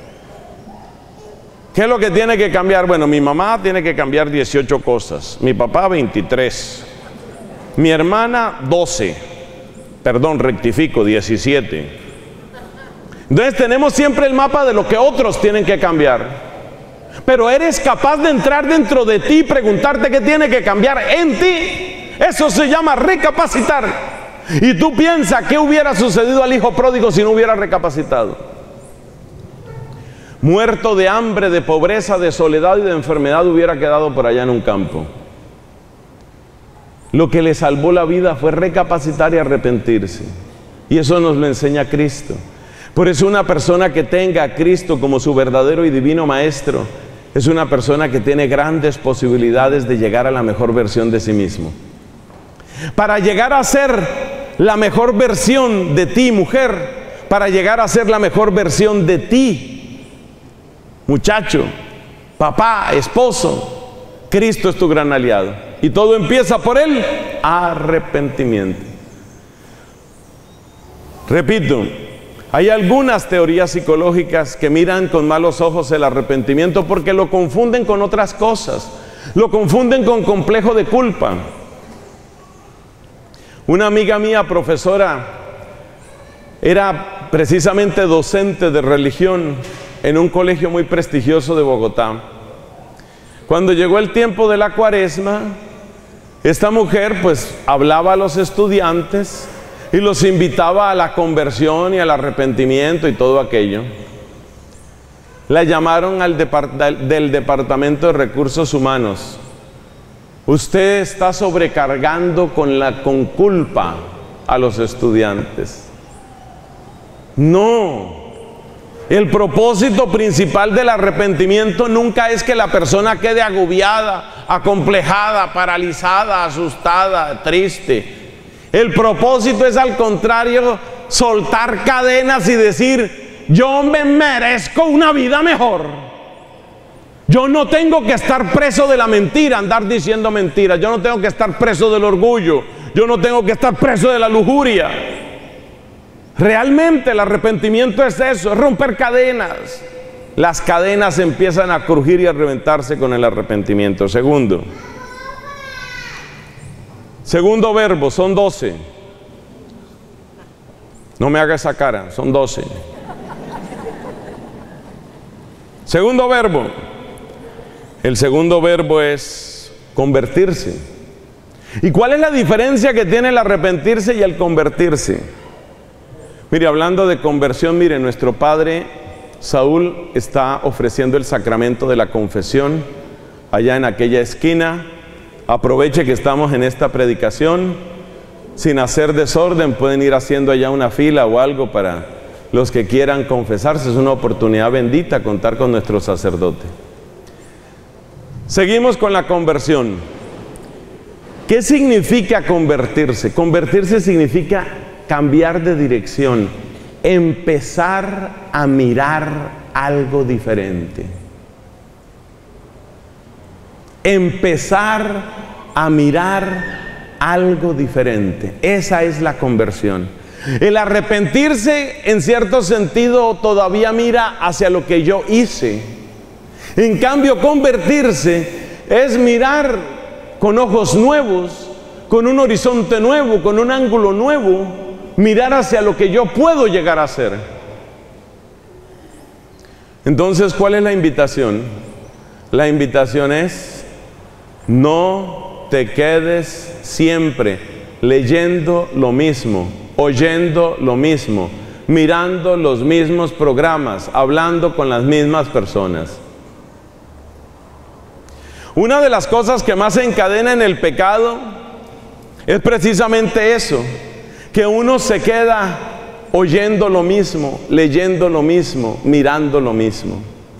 ¿Qué es lo que tiene que cambiar? Bueno, mi mamá tiene que cambiar dieciocho cosas, mi papá veintitrés, mi hermana doce, perdón, rectifico, diecisiete. Entonces tenemos siempre el mapa de lo que otros tienen que cambiar. Pero eres capaz de entrar dentro de ti y preguntarte qué tiene que cambiar en ti. Eso se llama recapacitar. Y tú piensas qué hubiera sucedido al hijo pródigo si no hubiera recapacitado. Muerto de hambre, de pobreza, de soledad y de enfermedad, hubiera quedado por allá en un campo. Lo que le salvó la vida fue recapacitar y arrepentirse. Y eso nos lo enseña Cristo. Por eso una persona que tenga a Cristo como su verdadero y divino Maestro es una persona que tiene grandes posibilidades de llegar a la mejor versión de sí mismo. Para llegar a ser la mejor versión de ti, mujer, para llegar a ser la mejor versión de ti, muchacho, papá, esposo, Cristo es tu gran aliado. Y todo empieza por el arrepentimiento. Repito, hay algunas teorías psicológicas que miran con malos ojos el arrepentimiento porque lo confunden con otras cosas. Lo confunden con complejo de culpa. Una amiga mía, profesora, era precisamente docente de religión en un colegio muy prestigioso de Bogotá. Cuando llegó el tiempo de la cuaresma, esta mujer pues hablaba a los estudiantes y los invitaba a la conversión y al arrepentimiento y todo aquello. La llamaron al depart- del Departamento de Recursos Humanos. Usted está sobrecargando con, la, con culpa a los estudiantes. No. El propósito principal del arrepentimiento nunca es que la persona quede agobiada, acomplejada, paralizada, asustada, triste. El propósito es, al contrario, soltar cadenas y decir: yo me merezco una vida mejor. Yo no tengo que estar preso de la mentira, andar diciendo mentiras. Yo no tengo que estar preso del orgullo. Yo no tengo que estar preso de la lujuria. Realmente el arrepentimiento es eso, es romper cadenas. Las cadenas empiezan a crujir y a reventarse con el arrepentimiento. Segundo. Segundo verbo, son doce. No me haga esa cara, son doce. Segundo verbo. El segundo verbo es convertirse. ¿Y cuál es la diferencia que tiene el arrepentirse y el convertirse? Mire, hablando de conversión, mire, nuestro padre Saúl está ofreciendo el sacramento de la confesión allá en aquella esquina. Aproveche que estamos en esta predicación. Sin hacer desorden, pueden ir haciendo allá una fila o algo para los que quieran confesarse. Es una oportunidad bendita contar con nuestro sacerdote. Seguimos con la conversión. ¿Qué significa convertirse? Convertirse significa cambiar de dirección, empezar a mirar algo diferente. Empezar a mirar algo diferente. Esa es la conversión. El arrepentirse, en cierto sentido, todavía mira hacia lo que yo hice. En cambio, convertirse es mirar con ojos nuevos, con un horizonte nuevo, con un ángulo nuevo, mirar hacia lo que yo puedo llegar a ser. Entonces, ¿cuál es la invitación? La invitación es: no te quedes siempre leyendo lo mismo, oyendo lo mismo, mirando los mismos programas, hablando con las mismas personas. Una de las cosas que más encadena en el pecado es precisamente eso, que uno se queda oyendo lo mismo, leyendo lo mismo, mirando lo mismo.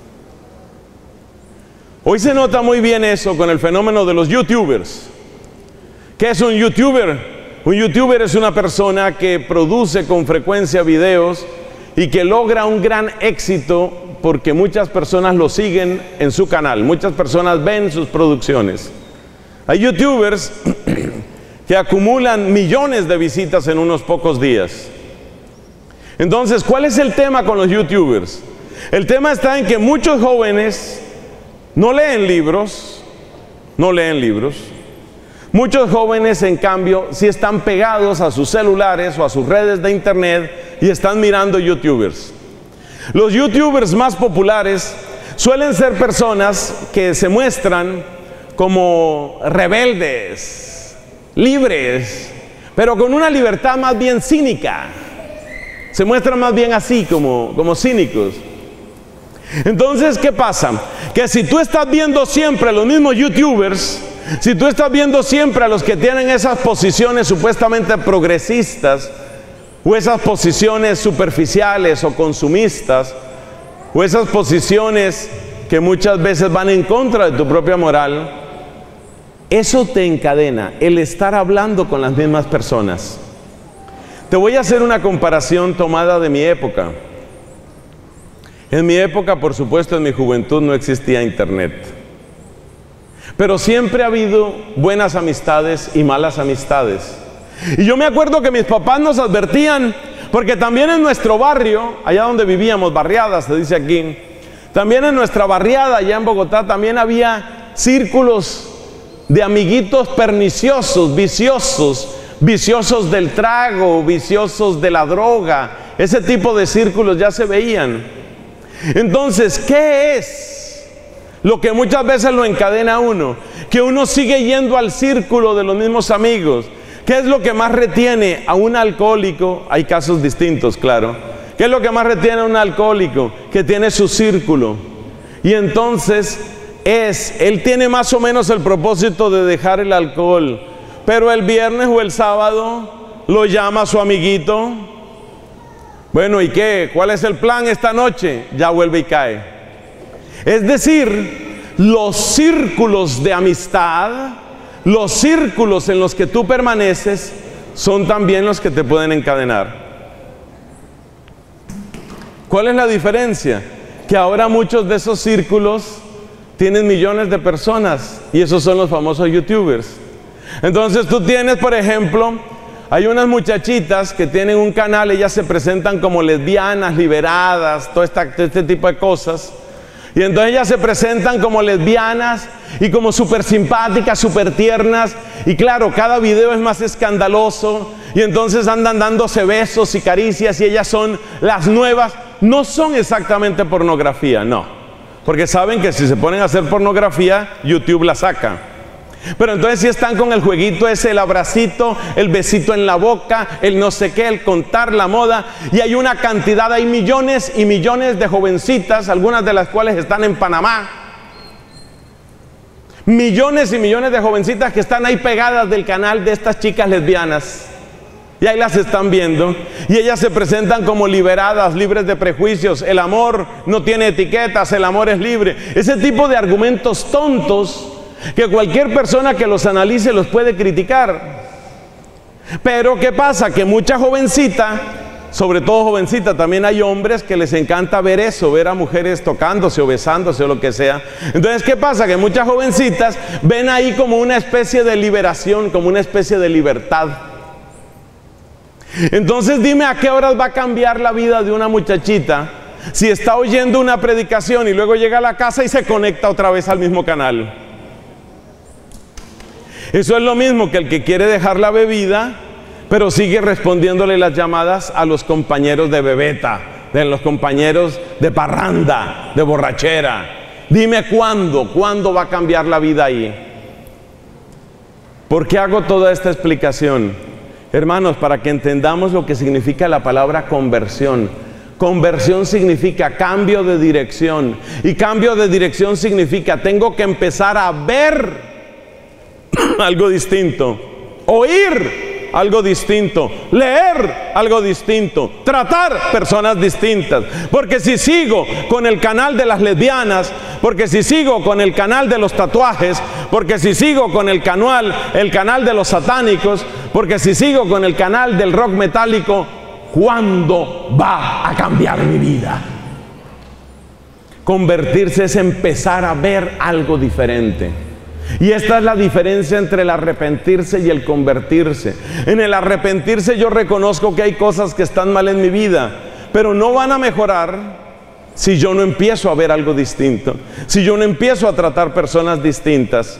Hoy se nota muy bien eso con el fenómeno de los youtubers. ¿Qué es un youtuber? Un youtuber es una persona que produce con frecuencia videos y que logra un gran éxito porque muchas personas lo siguen en su canal, muchas personas ven sus producciones. Hay youtubers que acumulan millones de visitas en unos pocos días. Entonces, ¿cuál es el tema con los youtubers? El tema está en que muchos jóvenes no leen libros, no leen libros. Muchos jóvenes, en cambio, sí están pegados a sus celulares o a sus redes de internet y están mirando youtubers. Los youtubers más populares suelen ser personas que se muestran como rebeldes, libres, pero con una libertad más bien cínica. Se muestran más bien así, como, como cínicos. Entonces, ¿qué pasa? Que si tú estás viendo siempre a los mismos youtubers, si tú estás viendo siempre a los que tienen esas posiciones supuestamente progresistas, o esas posiciones superficiales o consumistas, o esas posiciones que muchas veces van en contra de tu propia moral, eso te encadena, el estar hablando con las mismas personas. Te voy a hacer una comparación tomada de mi época. En mi época, por supuesto, en mi juventud no existía internet. Pero siempre ha habido buenas amistades y malas amistades. Y yo me acuerdo que mis papás nos advertían, porque también en nuestro barrio, allá donde vivíamos, barriada se dice aquí, también en nuestra barriada, allá en Bogotá, también había círculos de amiguitos perniciosos, viciosos, viciosos del trago, viciosos de la droga. Ese tipo de círculos ya se veían. Entonces, ¿qué es lo que muchas veces lo encadena a uno? Que uno sigue yendo al círculo de los mismos amigos. ¿Qué es lo que más retiene a un alcohólico? Hay casos distintos, claro. ¿Qué es lo que más retiene a un alcohólico? Que tiene su círculo. Y entonces es, él tiene más o menos el propósito de dejar el alcohol, pero el viernes o el sábado lo llama a su amiguito. Bueno, ¿y qué? ¿Cuál es el plan esta noche? Ya vuelve y cae. Es decir, los círculos de amistad, los círculos en los que tú permaneces, son también los que te pueden encadenar. ¿Cuál es la diferencia? Que ahora muchos de esos círculos tienen millones de personas, y esos son los famosos youtubers. Entonces tú tienes, por ejemplo, hay unas muchachitas que tienen un canal, ellas se presentan como lesbianas, liberadas, todo esta, este tipo de cosas. Y entonces ellas se presentan como lesbianas y como súper simpáticas, súper tiernas. Y claro, cada video es más escandaloso. Y entonces andan dándose besos y caricias, y ellas son las nuevas. No son exactamente pornografía, no. Porque saben que si se ponen a hacer pornografía, YouTube la saca. Pero entonces sí están con el jueguito ese, el abracito, el besito en la boca, el no sé qué, el contar la moda. Y hay una cantidad, hay millones y millones de jovencitas, algunas de las cuales están en Panamá. Millones y millones de jovencitas que están ahí pegadas del canal de estas chicas lesbianas. Y ahí las están viendo. Y ellas se presentan como liberadas, libres de prejuicios. El amor no tiene etiquetas, el amor es libre. Ese tipo de argumentos tontos que cualquier persona que los analice los puede criticar. Pero ¿qué pasa? Que mucha jovencita, sobre todo jovencita, también hay hombres que les encanta ver eso, ver a mujeres tocándose o besándose o lo que sea. Entonces, ¿qué pasa? Que muchas jovencitas ven ahí como una especie de liberación, como una especie de libertad. Entonces dime a qué horas va a cambiar la vida de una muchachita si está oyendo una predicación y luego llega a la casa y se conecta otra vez al mismo canal. Eso es lo mismo que el que quiere dejar la bebida, pero sigue respondiéndole las llamadas a los compañeros de bebeta, de los compañeros de parranda, de borrachera. Dime cuándo, cuándo va a cambiar la vida ahí. ¿Por qué hago toda esta explicación? Hermanos, para que entendamos lo que significa la palabra conversión. Conversión significa cambio de dirección. Y cambio de dirección significa tengo que empezar a ver algo distinto, oír algo distinto, leer algo distinto, tratar personas distintas. Porque si sigo con el canal de las lesbianas, porque si sigo con el canal de los tatuajes, porque si sigo con el canal, el canal de los satánicos, porque si sigo con el canal del rock metálico, ¿cuándo va a cambiar mi vida? Convertirse es empezar a ver algo diferente. Y esta es la diferencia entre el arrepentirse y el convertirse. En el arrepentirse yo reconozco que hay cosas que están mal en mi vida, pero no van a mejorar si yo no empiezo a ver algo distinto, si yo no empiezo a tratar personas distintas.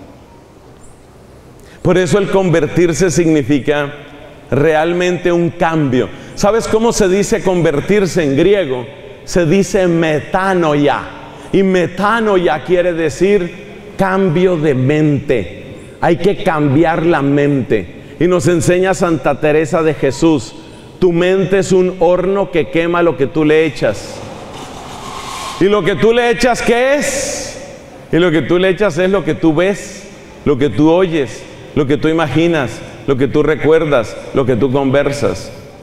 Por eso el convertirse significa realmente un cambio. ¿Sabes cómo se dice convertirse en griego? Se dice metanoia. Y metanoia quiere decir cambio de mente. Hay que cambiar la mente. Y nos enseña Santa Teresa de Jesús: tu mente es un horno que quema lo que tú le echas. Y lo que tú le echas, ¿qué es? Y lo que tú le echas es lo que tú ves, lo que tú oyes, lo que tú imaginas, lo que tú recuerdas, lo que tú conversas.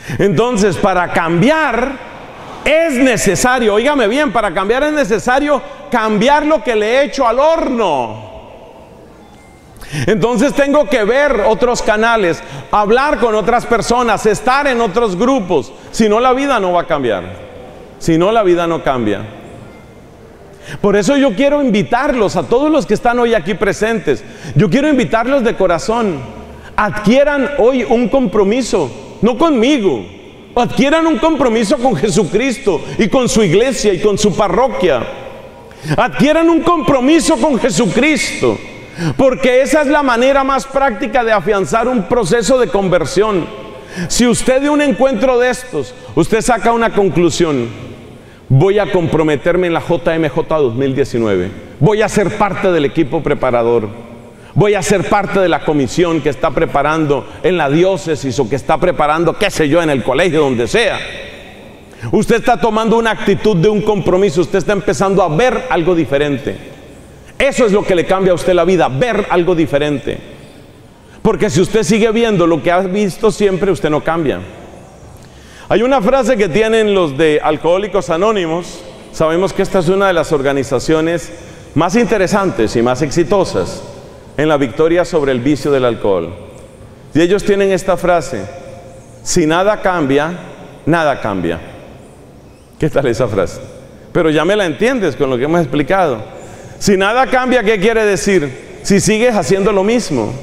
Entonces, para cambiar es necesario, óigame bien, para cambiar es necesario cambiar lo que le he hecho al horno. Entonces tengo que ver otros canales, hablar con otras personas, estar en otros grupos. Si no, la vida no va a cambiar. Si no, la vida no cambia. Por eso yo quiero invitarlos a todos los que están hoy aquí presentes. Yo quiero invitarlos de corazón. Adquieran hoy un compromiso, no conmigo. Adquieran un compromiso con Jesucristo y con su iglesia y con su parroquia. Adquieran un compromiso con Jesucristo, porque esa es la manera más práctica de afianzar un proceso de conversión. Si usted de un encuentro de estos, usted saca una conclusión: voy a comprometerme en la J M J dos mil diecinueve, voy a ser parte del equipo preparador, voy a ser parte de la comisión que está preparando en la diócesis o que está preparando, qué sé yo, en el colegio, donde sea. Usted está tomando una actitud de un compromiso, usted está empezando a ver algo diferente. Eso es lo que le cambia a usted la vida, ver algo diferente. Porque si usted sigue viendo lo que ha visto siempre, usted no cambia. Hay una frase que tienen los de Alcohólicos Anónimos. Sabemos que esta es una de las organizaciones más interesantes y más exitosas en la victoria sobre el vicio del alcohol. Y ellos tienen esta frase: si nada cambia, nada cambia. ¿Qué tal esa frase? Pero ya me la entiendes con lo que hemos explicado. Si nada cambia, ¿qué quiere decir? Si sigues haciendo lo mismo.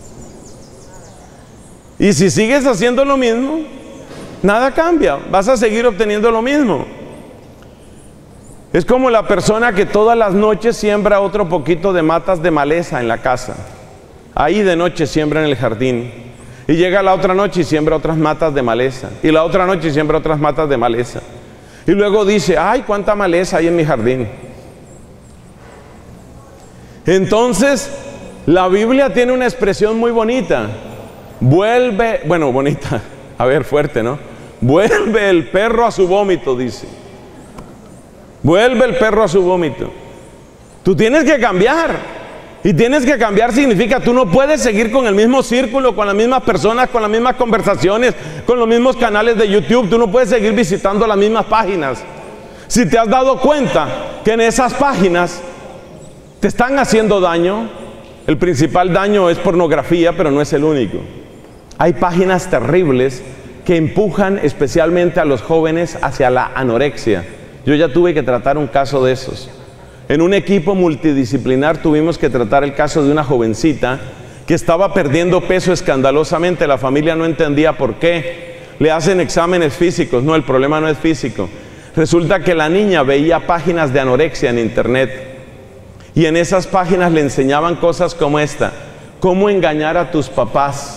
Y si sigues haciendo lo mismo, nada cambia, vas a seguir obteniendo lo mismo. Es como la persona que todas las noches siembra otro poquito de matas de maleza en la casa. Ahí de noche siembra en el jardín. Y llega la otra noche y siembra otras matas de maleza. Y la otra noche siembra otras matas de maleza. Y luego dice: ay, cuánta maleza hay en mi jardín. Entonces, la Biblia tiene una expresión muy bonita. Vuelve, bueno, bonita, a ver, fuerte, ¿no? Vuelve el perro a su vómito, dice. Vuelve el perro a su vómito. Tú tienes que cambiar. Y tienes que cambiar significa, tú no puedes seguir con el mismo círculo, con las mismas personas, con las mismas conversaciones, con los mismos canales de YouTube. Tú no puedes seguir visitando las mismas páginas. Si te has dado cuenta que en esas páginas te están haciendo daño, el principal daño es pornografía, pero no es el único. Hay páginas terribles que empujan especialmente a los jóvenes hacia la anorexia. Yo ya tuve que tratar un caso de esos. En un equipo multidisciplinar tuvimos que tratar el caso de una jovencita que estaba perdiendo peso escandalosamente. La familia no entendía por qué. Le hacen exámenes físicos. No, el problema no es físico. Resulta que la niña veía páginas de anorexia en internet. Y en esas páginas le enseñaban cosas como esta: cómo engañar a tus papás.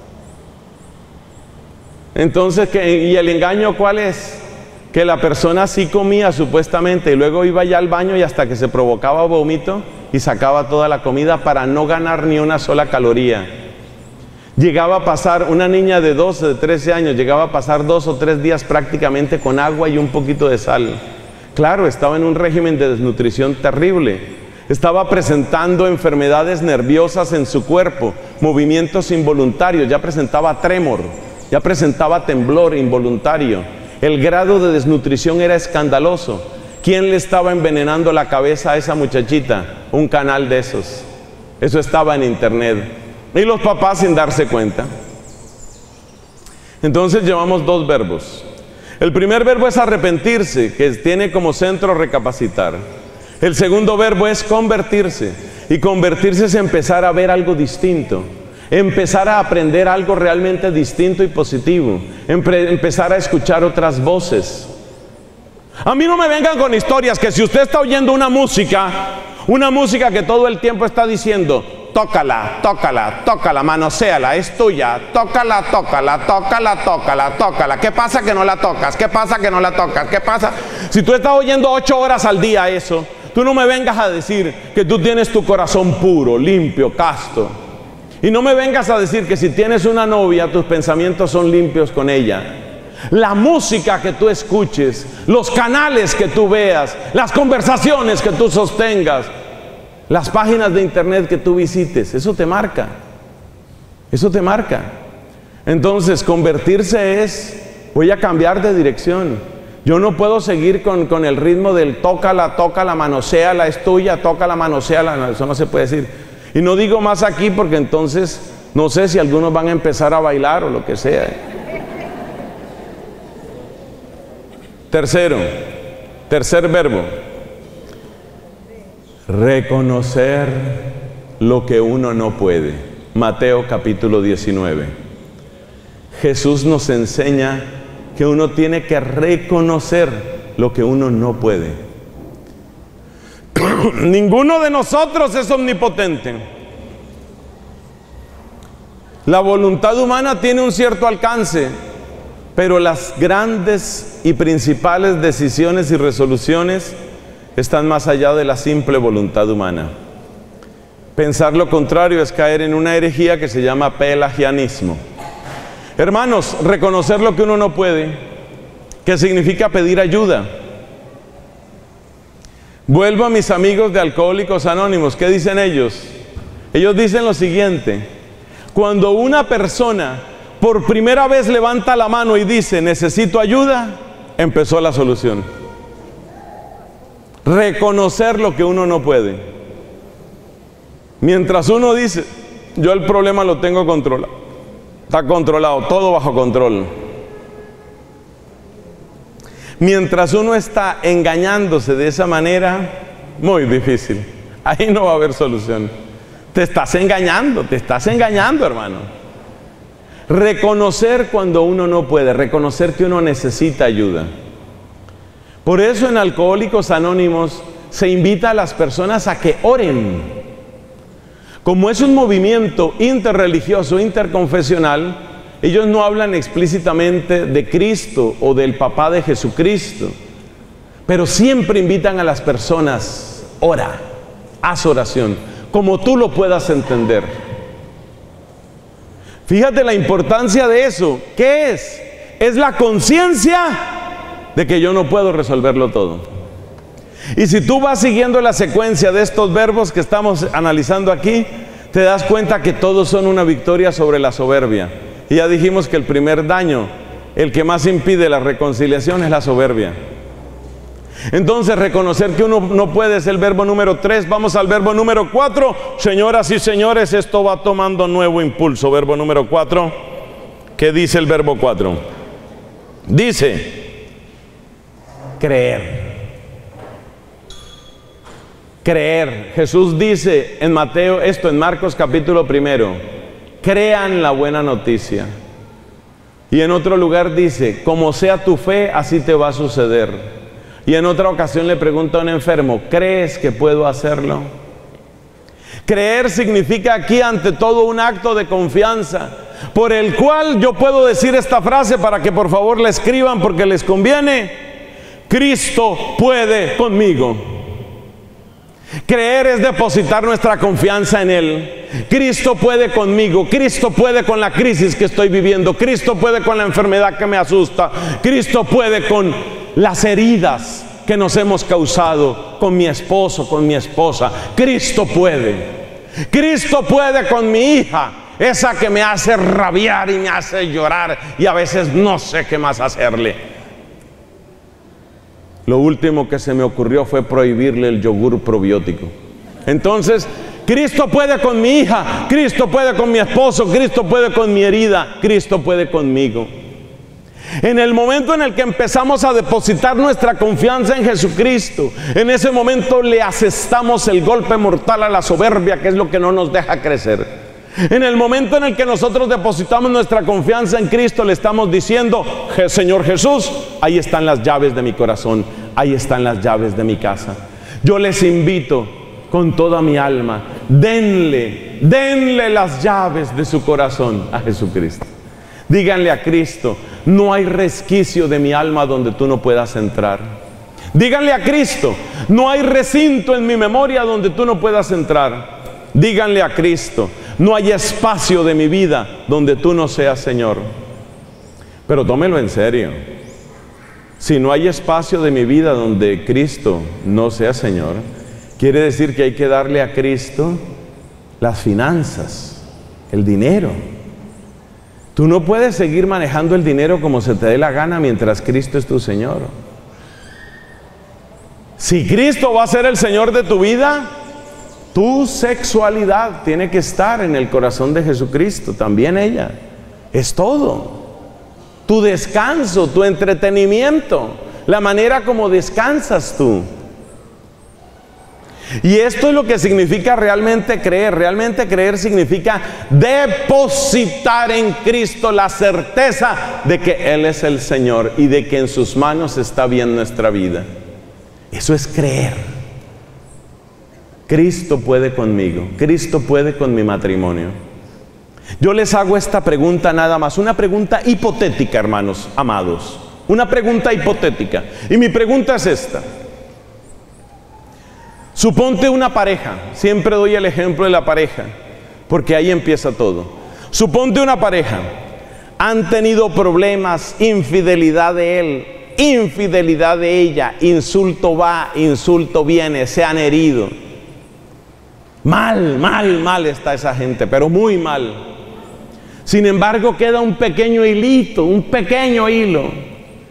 Entonces, ¿qué? ¿Y el engaño cuál es? Que la persona sí comía supuestamente y luego iba ya al baño y hasta que se provocaba vómito y sacaba toda la comida para no ganar ni una sola caloría. Llegaba a pasar, una niña de doce, de trece años, llegaba a pasar dos o tres días prácticamente con agua y un poquito de sal. Claro, estaba en un régimen de desnutrición terrible. Estaba presentando enfermedades nerviosas en su cuerpo, movimientos involuntarios, ya presentaba trémor, ya presentaba temblor involuntario. El grado de desnutrición era escandaloso. ¿Quién le estaba envenenando la cabeza a esa muchachita? Un canal de esos. Eso estaba en internet. Y los papás sin darse cuenta. Entonces llevamos dos verbos. El primer verbo es arrepentirse, que tiene como centro recapacitar. El segundo verbo es convertirse. Y convertirse es empezar a ver algo distinto. Empezar a aprender algo realmente distinto y positivo. Empe- empezar a escuchar otras voces. A mí no me vengan con historias que si usted está oyendo una música, una música que todo el tiempo está diciendo: tócala, tócala, tócala, manoséala, es tuya, tócala, tócala, tócala, tócala, tócala. ¿Qué pasa que no la tocas? ¿Qué pasa que no la tocas? ¿Qué pasa? Si tú estás oyendo ocho horas al día eso, tú no me vengas a decir que tú tienes tu corazón puro, limpio, casto. Y no me vengas a decir que si tienes una novia, tus pensamientos son limpios con ella. La música que tú escuches, los canales que tú veas, las conversaciones que tú sostengas, las páginas de internet que tú visites, eso te marca. Eso te marca. Entonces, convertirse es voy a cambiar de dirección. Yo no puedo seguir con, con el ritmo del tócala, tócala, manoséala, es tuya, tócala, manoséala. No, eso no se puede decir. Y no digo más aquí porque entonces no sé si algunos van a empezar a bailar o lo que sea. Tercero, tercer verbo. Reconocer lo que uno no puede. Mateo capítulo diecinueve. Jesús nos enseña que uno tiene que reconocer lo que uno no puede. Ninguno de nosotros es omnipotente. La voluntad humana tiene un cierto alcance, pero las grandes y principales decisiones y resoluciones están más allá de la simple voluntad humana. Pensar lo contrario es caer en una herejía que se llama pelagianismo. Hermanos, reconocer lo que uno no puede, ¿qué significa pedir ayuda? Vuelvo a mis amigos de Alcohólicos Anónimos. ¿Qué dicen ellos? Ellos dicen lo siguiente: cuando una persona por primera vez levanta la mano y dice necesito ayuda, empezó la solución. Reconocer lo que uno no puede. Mientras uno dice yo el problema lo tengo controlado, está controlado, todo bajo control. Mientras uno está engañándose de esa manera, muy difícil. Ahí no va a haber solución. Te estás engañando, te estás engañando, hermano. Reconocer cuando uno no puede, reconocer que uno necesita ayuda. Por eso en Alcohólicos Anónimos se invita a las personas a que oren. Como es un movimiento interreligioso, interconfesional, ellos no hablan explícitamente de Cristo o del papá de Jesucristo, pero siempre invitan a las personas: ora, haz oración, como tú lo puedas entender. Fíjate la importancia de eso. ¿Qué es? Es la conciencia de que yo no puedo resolverlo todo. Y si tú vas siguiendo la secuencia de estos verbos que estamos analizando aquí, te das cuenta que todos son una victoria sobre la soberbia. Y ya dijimos que el primer daño, el que más impide la reconciliación, es la soberbia. Entonces, reconocer que uno no puede es el verbo número tres. Vamos al verbo número cuatro. Señoras y señores, esto va tomando nuevo impulso. Verbo número cuatro. ¿Qué dice el verbo cuatro? Dice: creer. Creer. Jesús dice en Mateo, esto en Marcos capítulo primero: crean la buena noticia. Y en otro lugar dice: como sea tu fe, así te va a suceder. Y en otra ocasión le pregunta a un enfermo: ¿crees que puedo hacerlo? Creer significa aquí ante todo un acto de confianza, por el cual yo puedo decir esta frase para que por favor la escriban porque les conviene: Cristo puede conmigo. Creer es depositar nuestra confianza en Él. Cristo puede conmigo, Cristo puede con la crisis que estoy viviendo, Cristo puede con la enfermedad que me asusta, Cristo puede con las heridas que nos hemos causado con mi esposo, con mi esposa. Cristo puede. Cristo puede con mi hija, esa que me hace rabiar y me hace llorar y a veces no sé qué más hacerle. Lo último que se me ocurrió fue prohibirle el yogur probiótico. Entonces, Cristo puede con mi hija, Cristo puede con mi esposo, Cristo puede con mi herida, Cristo puede conmigo. En el momento en el que empezamos a depositar nuestra confianza en Jesucristo, en ese momento le asestamos el golpe mortal a la soberbia, que es lo que no nos deja crecer. En el momento en el que nosotros depositamos nuestra confianza en Cristo, le estamos diciendo: Señor Jesús, ahí están las llaves de mi corazón, ahí están las llaves de mi casa. Yo les invito con toda mi alma, denle, denle las llaves de su corazón a Jesucristo. Díganle a Cristo: no hay resquicio de mi alma donde tú no puedas entrar. Díganle a Cristo: no hay recinto en mi memoria donde tú no puedas entrar. Díganle a Cristo: no hay espacio de mi vida donde tú no seas Señor. Pero tómelo en serio. Si no hay espacio de mi vida donde Cristo no sea Señor, quiere decir que hay que darle a Cristo las finanzas, el dinero. Tú no puedes seguir manejando el dinero como se te dé la gana mientras Cristo es tu Señor. Si Cristo va a ser el Señor de tu vida, tu sexualidad tiene que estar en el corazón de Jesucristo, también ella. Es todo. Tu descanso, tu entretenimiento, la manera como descansas tú. Y esto es lo que significa realmente creer. Realmente creer significa depositar en Cristo la certeza de que Él es el Señor y de que en sus manos está bien nuestra vida. Eso es creer. Cristo puede conmigo, Cristo puede con mi matrimonio. Yo les hago esta pregunta nada más, una pregunta hipotética, hermanos amados, una pregunta hipotética. Y mi pregunta es esta. Suponte una pareja, siempre doy el ejemplo de la pareja, porque ahí empieza todo. Suponte una pareja, han tenido problemas, infidelidad de él, infidelidad de ella, insulto va, insulto viene, se han herido. Mal, mal, mal está esa gente, pero muy mal. Sin embargo, queda un pequeño hilito, un pequeño hilo.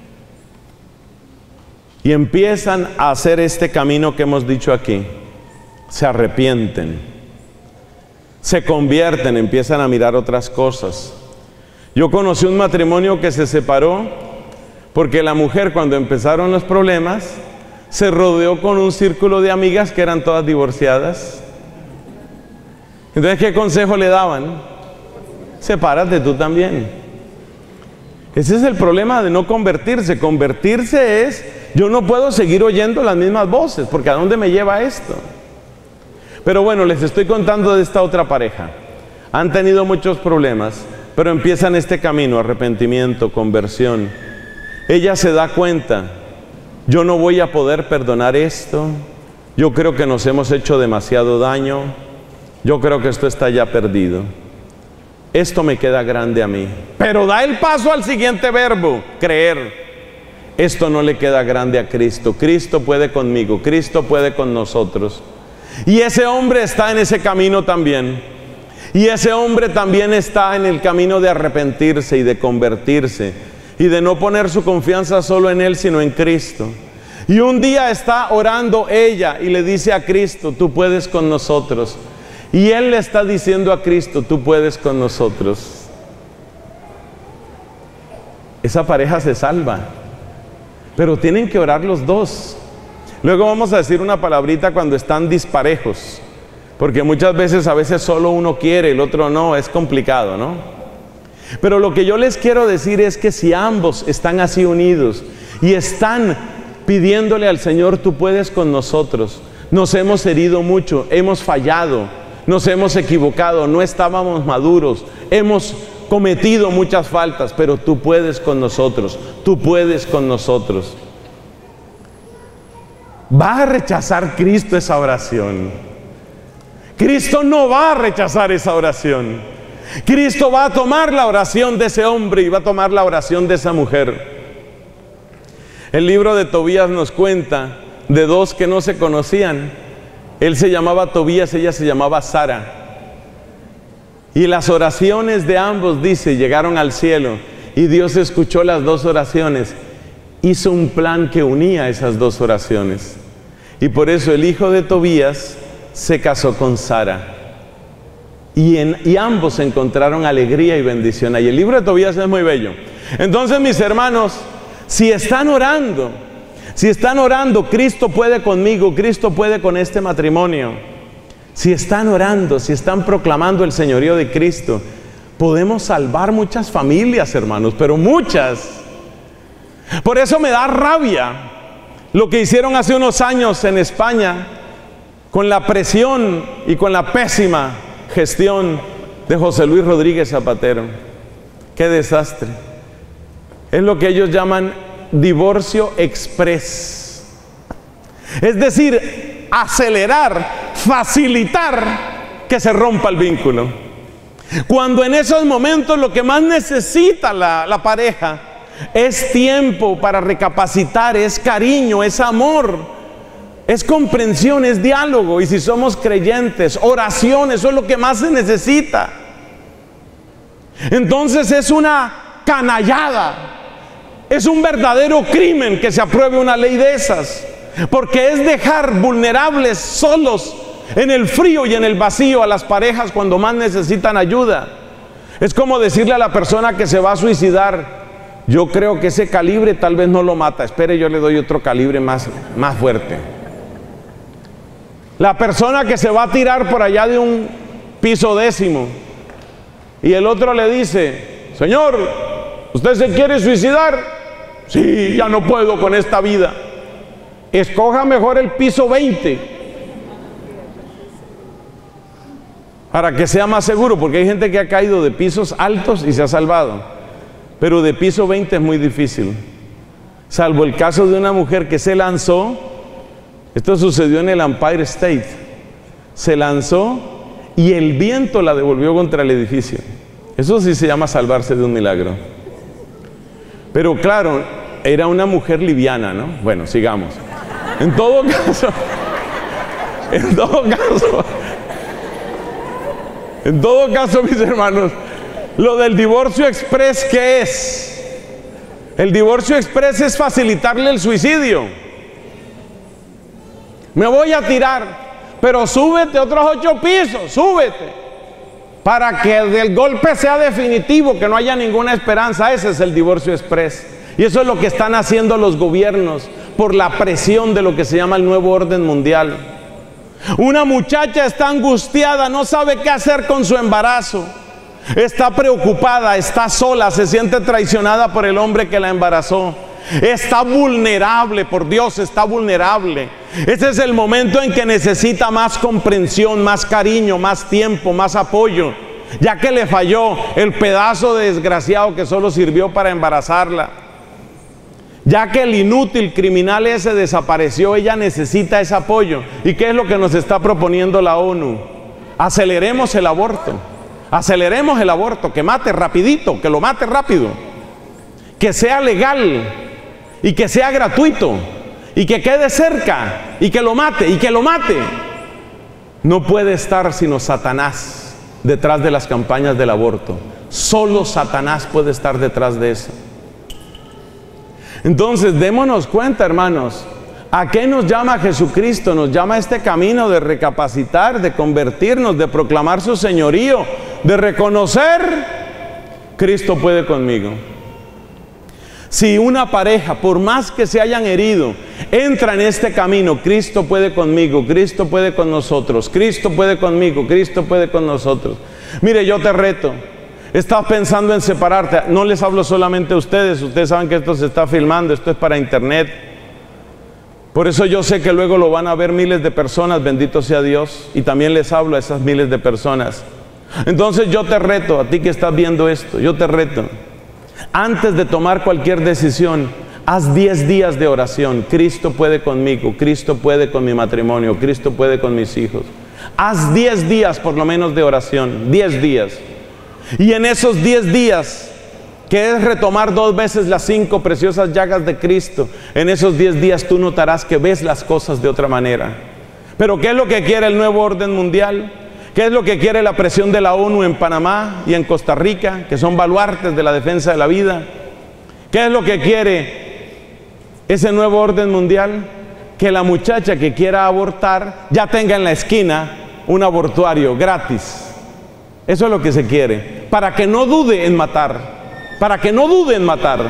Y empiezan a hacer este camino que hemos dicho aquí. Se arrepienten, se convierten, empiezan a mirar otras cosas. Yo conocí un matrimonio que se separó porque la mujer, cuando empezaron los problemas, se rodeó con un círculo de amigas que eran todas divorciadas. Entonces, ¿qué consejo le daban? Sepárate tú también. Ese es el problema de no convertirse. Convertirse es, yo no puedo seguir oyendo las mismas voces, porque ¿a dónde me lleva esto? Pero bueno, les estoy contando de esta otra pareja. Han tenido muchos problemas, pero empiezan este camino, arrepentimiento, conversión. Ella se da cuenta, yo no voy a poder perdonar esto, yo creo que nos hemos hecho demasiado daño, yo creo que esto está ya perdido. Esto me queda grande a mí. Pero da el paso al siguiente verbo, creer. Esto no le queda grande a Cristo. Cristo puede conmigo, Cristo puede con nosotros. Y ese hombre está en ese camino también. Y ese hombre también está en el camino de arrepentirse y de convertirse. Y de no poner su confianza solo en Él, sino en Cristo. Y un día está orando ella y le dice a Cristo, tú puedes con nosotros. Y él le está diciendo a Cristo, tú puedes con nosotros. Esa pareja se salva, pero tienen que orar los dos. Luego vamos a decir una palabrita cuando están disparejos, porque muchas veces, a veces solo uno quiere, el otro no, es complicado, ¿no? Pero lo que yo les quiero decir es que si ambos están así unidos y están pidiéndole al Señor, tú puedes con nosotros, nos hemos herido mucho, hemos fallado, nos hemos equivocado, no estábamos maduros, hemos cometido muchas faltas, pero tú puedes con nosotros, tú puedes con nosotros. ¿Va a rechazar Cristo esa oración? Cristo no va a rechazar esa oración. Cristo va a tomar la oración de ese hombre y va a tomar la oración de esa mujer. El libro de Tobías nos cuenta de dos que no se conocían. Él se llamaba Tobías, ella se llamaba Sara. Y las oraciones de ambos, dice, llegaron al cielo. Y Dios escuchó las dos oraciones. Hizo un plan que unía esas dos oraciones. Y por eso el hijo de Tobías se casó con Sara. Y, en, y ambos encontraron alegría y bendición. Y el libro de Tobías es muy bello. Entonces, mis hermanos, si están orando, Si están orando, Cristo puede conmigo, Cristo puede con este matrimonio. Si están orando, si están proclamando el señorío de Cristo, podemos salvar muchas familias, hermanos, pero muchas. Por eso me da rabia lo que hicieron hace unos años en España con la presión y con la pésima gestión de José Luis Rodríguez Zapatero. ¡Qué desastre! Es lo que ellos llaman divorcio express. Es decir, acelerar, facilitar que se rompa el vínculo. Cuando en esos momentos lo que más necesita la, la pareja es tiempo para recapacitar, es cariño, es amor, es comprensión, es diálogo. Y si somos creyentes, oración, eso es lo que más se necesita. Entonces es una canallada, es un verdadero crimen que se apruebe una ley de esas, porque es dejar vulnerables, solos, en el frío y en el vacío a las parejas cuando más necesitan ayuda. Es como decirle a la persona que se va a suicidar: yo creo que ese calibre tal vez no lo mata, espere, yo le doy otro calibre más, más fuerte. La persona que se va a tirar por allá de un piso décimo y el otro le dice: señor, ¿usted se quiere suicidar? Sí, ya no puedo con esta vida. Escoja mejor el piso veinte para que sea más seguro, porque hay gente que ha caído de pisos altos y se ha salvado, pero de piso veinte es muy difícil, salvo el caso de una mujer que se lanzó. Esto sucedió en el Empire State. Se lanzó y el viento la devolvió contra el edificio. Eso sí se llama salvarse de un milagro. Pero claro, era una mujer liviana, ¿no? Bueno, sigamos. En todo caso, en todo caso, en todo caso, mis hermanos, lo del divorcio express, ¿qué es? El divorcio express es facilitarle el suicidio. Me voy a tirar, pero súbete otros ocho pisos, súbete, para que el golpe sea definitivo, que no haya ninguna esperanza. Ese es el divorcio express. Y eso es lo que están haciendo los gobiernos por la presión de lo que se llama el nuevo orden mundial. Una muchacha está angustiada, no sabe qué hacer con su embarazo. Está preocupada, está sola, se siente traicionada por el hombre que la embarazó. Está vulnerable, por Dios, está vulnerable. Ese es el momento en que necesita más comprensión, más cariño, más tiempo, más apoyo, ya que le falló el pedazo de desgraciado que solo sirvió para embarazarla. Ya que el inútil criminal ese desapareció, ella necesita ese apoyo. ¿Y qué es lo que nos está proponiendo la ONU? Aceleremos el aborto. Aceleremos el aborto, que mate rapidito, que lo mate rápido, que sea legal y que sea gratuito y que quede cerca y que lo mate y que lo mate. No puede estar sino Satanás detrás de las campañas del aborto. Solo Satanás puede estar detrás de eso. Entonces, démonos cuenta, hermanos, ¿a qué nos llama Jesucristo? Nos llama a este camino de recapacitar, de convertirnos, de proclamar su señorío, de reconocer: Cristo puede conmigo. Si una pareja, por más que se hayan herido, entra en este camino: Cristo puede conmigo, Cristo puede con nosotros, Cristo puede conmigo, Cristo puede con nosotros. Mire, yo te reto. Estás pensando en separarte. No les hablo solamente a ustedes. Ustedes saben que esto se está filmando, esto es para internet. Por eso yo sé que luego lo van a ver miles de personas, bendito sea Dios. Y también les hablo a esas miles de personas. Entonces yo te reto, a ti que estás viendo esto, yo te reto. Antes de tomar cualquier decisión, haz diez días de oración. Cristo puede conmigo, Cristo puede con mi matrimonio, Cristo puede con mis hijos. Haz diez días por lo menos de oración, diez días. Y en esos diez días, que es retomar dos veces las cinco preciosas llagas de Cristo, en esos diez días tú notarás que ves las cosas de otra manera. Pero ¿qué es lo que quiere el nuevo orden mundial? ¿Qué es lo que quiere la presión de la ONU en Panamá y en Costa Rica, que son baluartes de la defensa de la vida? ¿Qué es lo que quiere ese nuevo orden mundial? Que la muchacha que quiera abortar ya tenga en la esquina un abortuario gratis. Eso es lo que se quiere, para que no dude en matar, para que no dude en matar.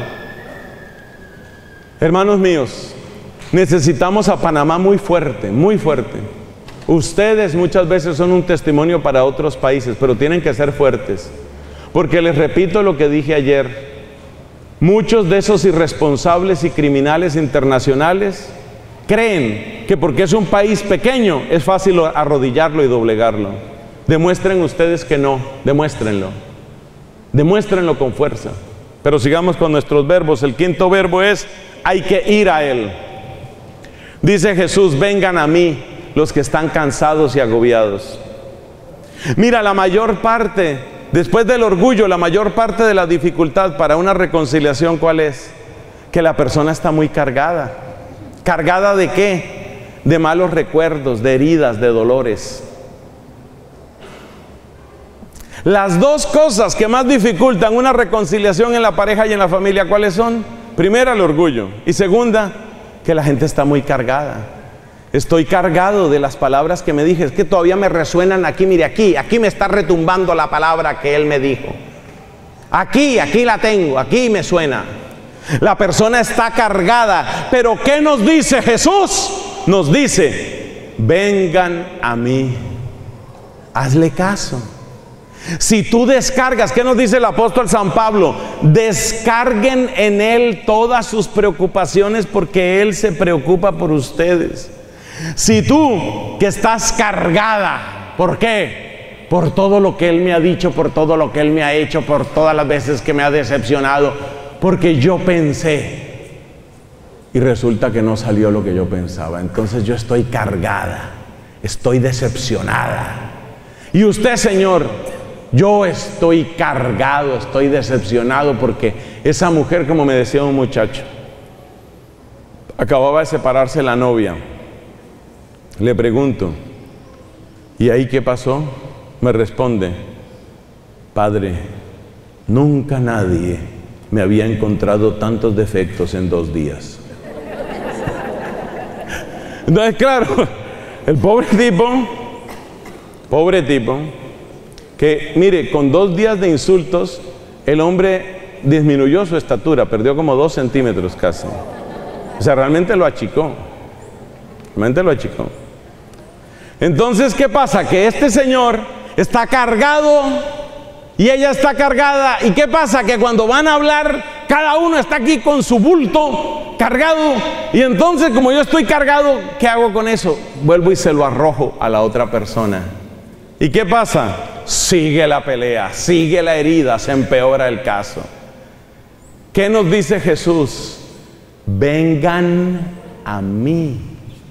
Hermanos míos, necesitamos a Panamá muy fuerte, muy fuerte. Ustedes muchas veces son un testimonio para otros países, pero tienen que ser fuertes, porque les repito lo que dije ayer: muchos de esos irresponsables y criminales internacionales creen que porque es un país pequeño es fácil arrodillarlo y doblegarlo. Demuestren ustedes que no, demuéstrenlo, demuéstrenlo con fuerza. Pero sigamos con nuestros verbos. El quinto verbo es: hay que ir a Él. Dice Jesús: vengan a mí los que están cansados y agobiados. Mira, la mayor parte, después del orgullo, la mayor parte de la dificultad para una reconciliación, ¿cuál es? Que la persona está muy cargada. ¿Cargada de qué? De malos recuerdos, de heridas, de dolores. Las dos cosas que más dificultan una reconciliación en la pareja y en la familia, ¿cuáles son? Primera, el orgullo. Y segunda, que la gente está muy cargada. Estoy cargado de las palabras que me dije. Es que todavía me resuenan aquí, mire aquí. Aquí me está retumbando la palabra que él me dijo. Aquí, aquí la tengo, aquí me suena. La persona está cargada. Pero ¿qué nos dice Jesús? Nos dice, vengan a mí. Hazle caso. Si tú descargas, ¿qué nos dice el apóstol San Pablo? Descarguen en él todas sus preocupaciones porque él se preocupa por ustedes. Si tú que estás cargada, ¿por qué? Por todo lo que él me ha dicho, por todo lo que él me ha hecho, por todas las veces que me ha decepcionado, porque yo pensé y resulta que no salió lo que yo pensaba. Entonces yo estoy cargada, estoy decepcionada. Y usted, Señor, yo estoy cargado, estoy decepcionado porque esa mujer, como me decía un muchacho, acababa de separarse la novia. Le pregunto, ¿y ahí qué pasó? Me responde, Padre, nunca nadie me había encontrado tantos defectos en dos días. Entonces, claro, el pobre tipo, pobre tipo, que mire, con dos días de insultos, el hombre disminuyó su estatura, perdió como dos centímetros casi. O sea, realmente lo achicó. Realmente lo achicó. Entonces, ¿qué pasa? Que este señor está cargado y ella está cargada. ¿Y qué pasa? Que cuando van a hablar, cada uno está aquí con su bulto cargado. Y entonces, como yo estoy cargado, ¿qué hago con eso? Vuelvo y se lo arrojo a la otra persona. ¿Y qué pasa? Sigue la pelea, sigue la herida, se empeora el caso. ¿Qué nos dice Jesús? Vengan a mí.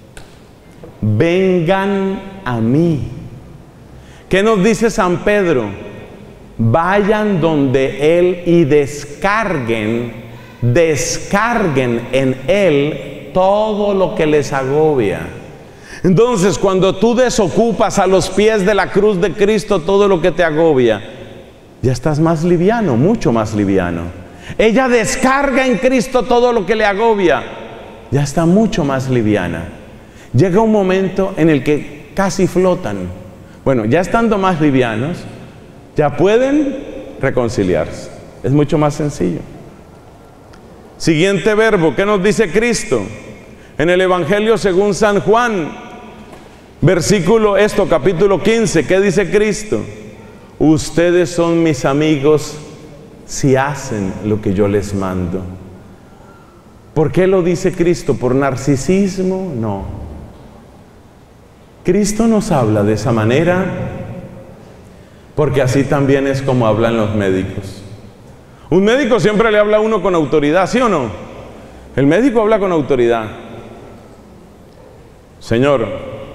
Vengan a mí. ¿Qué nos dice San Pedro? Vayan donde Él y descarguen, descarguen en Él todo lo que les agobia. Entonces, cuando tú desocupas a los pies de la cruz de Cristo todo lo que te agobia, ya estás más liviano, mucho más liviano. Ella descarga en Cristo todo lo que le agobia, ya está mucho más liviana. Llega un momento en el que casi flotan. Bueno, ya estando más livianos, ya pueden reconciliarse. Es mucho más sencillo. Siguiente verbo, ¿qué nos dice Cristo? En el Evangelio según San Juan, versículo esto, capítulo quince, ¿qué dice Cristo? Ustedes son mis amigos si hacen lo que yo les mando. ¿Por qué lo dice Cristo? ¿Por narcisismo? No. Cristo nos habla de esa manera porque así también es como hablan los médicos. Un médico siempre le habla a uno con autoridad, ¿sí o no? El médico habla con autoridad. Señor,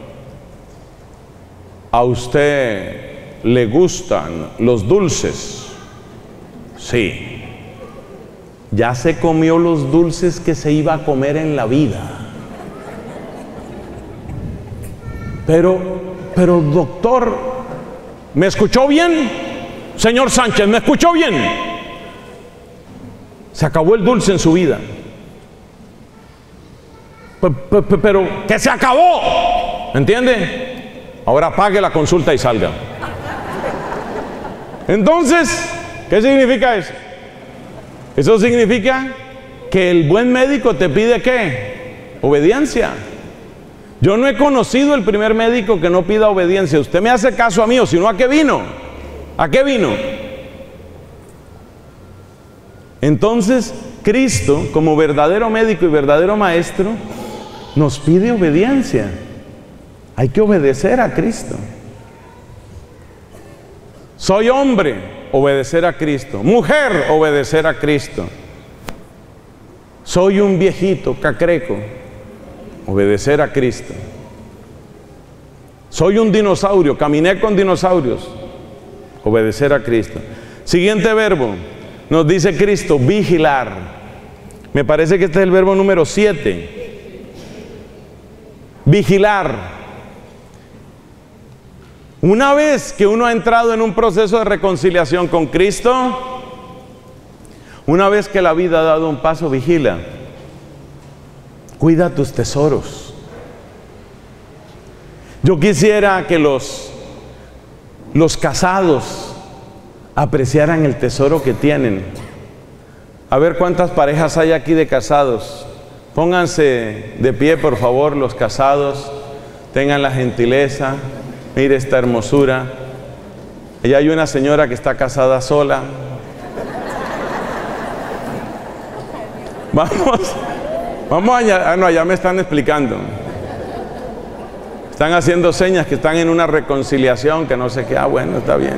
¿a usted le gustan los dulces? Sí. Ya se comió los dulces que se iba a comer en la vida. Pero, pero doctor, ¿me escuchó bien? Señor Sánchez, ¿me escuchó bien? Se acabó el dulce en su vida. Pero que se acabó, ¿entiende? Ahora pague la consulta y salga. Entonces, ¿qué significa eso? Eso significa que el buen médico te pide ¿qué? Obediencia. Yo no he conocido el primer médico que no pida obediencia. Usted me hace caso a mí, o si no, ¿a qué vino? ¿A qué vino? Entonces, Cristo, como verdadero médico y verdadero maestro, nos pide obediencia. Hay que obedecer a Cristo. Soy hombre, obedecer a Cristo. Mujer, obedecer a Cristo. Soy un viejito cacreco, obedecer a Cristo. Soy un dinosaurio, caminé con dinosaurios, obedecer a Cristo. Siguiente verbo, nos dice Cristo, vigilar. Me parece que este es el verbo número siete. Vigilar. Una vez que uno ha entrado en un proceso de reconciliación con Cristo, una vez que la vida ha dado un paso, vigila. Cuida tus tesoros. Yo quisiera que los, los casados apreciaran el tesoro que tienen. A ver cuántas parejas hay aquí de casados. Pónganse de pie, por favor, los casados. Tengan la gentileza. Mire esta hermosura. Allá hay una señora que está casada sola. Vamos, vamos allá. Ah, no, allá me están explicando. Están haciendo señas que están en una reconciliación, que no sé qué. Ah, bueno, está bien.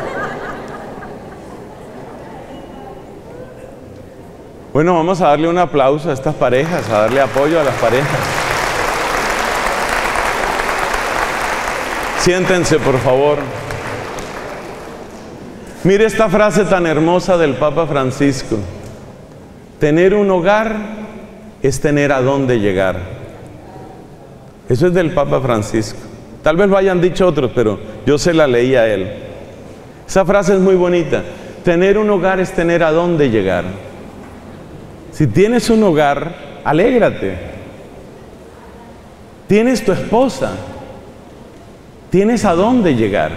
Bueno, vamos a darle un aplauso a estas parejas, a darle apoyo a las parejas. Siéntense, por favor. Mire esta frase tan hermosa del Papa Francisco. Tener un hogar es tener a dónde llegar. Eso es del Papa Francisco. Tal vez lo hayan dicho otros, pero yo se la leí a él. Esa frase es muy bonita. Tener un hogar es tener a dónde llegar. Si tienes un hogar, alégrate. Tienes tu esposa. Tienes a dónde llegar.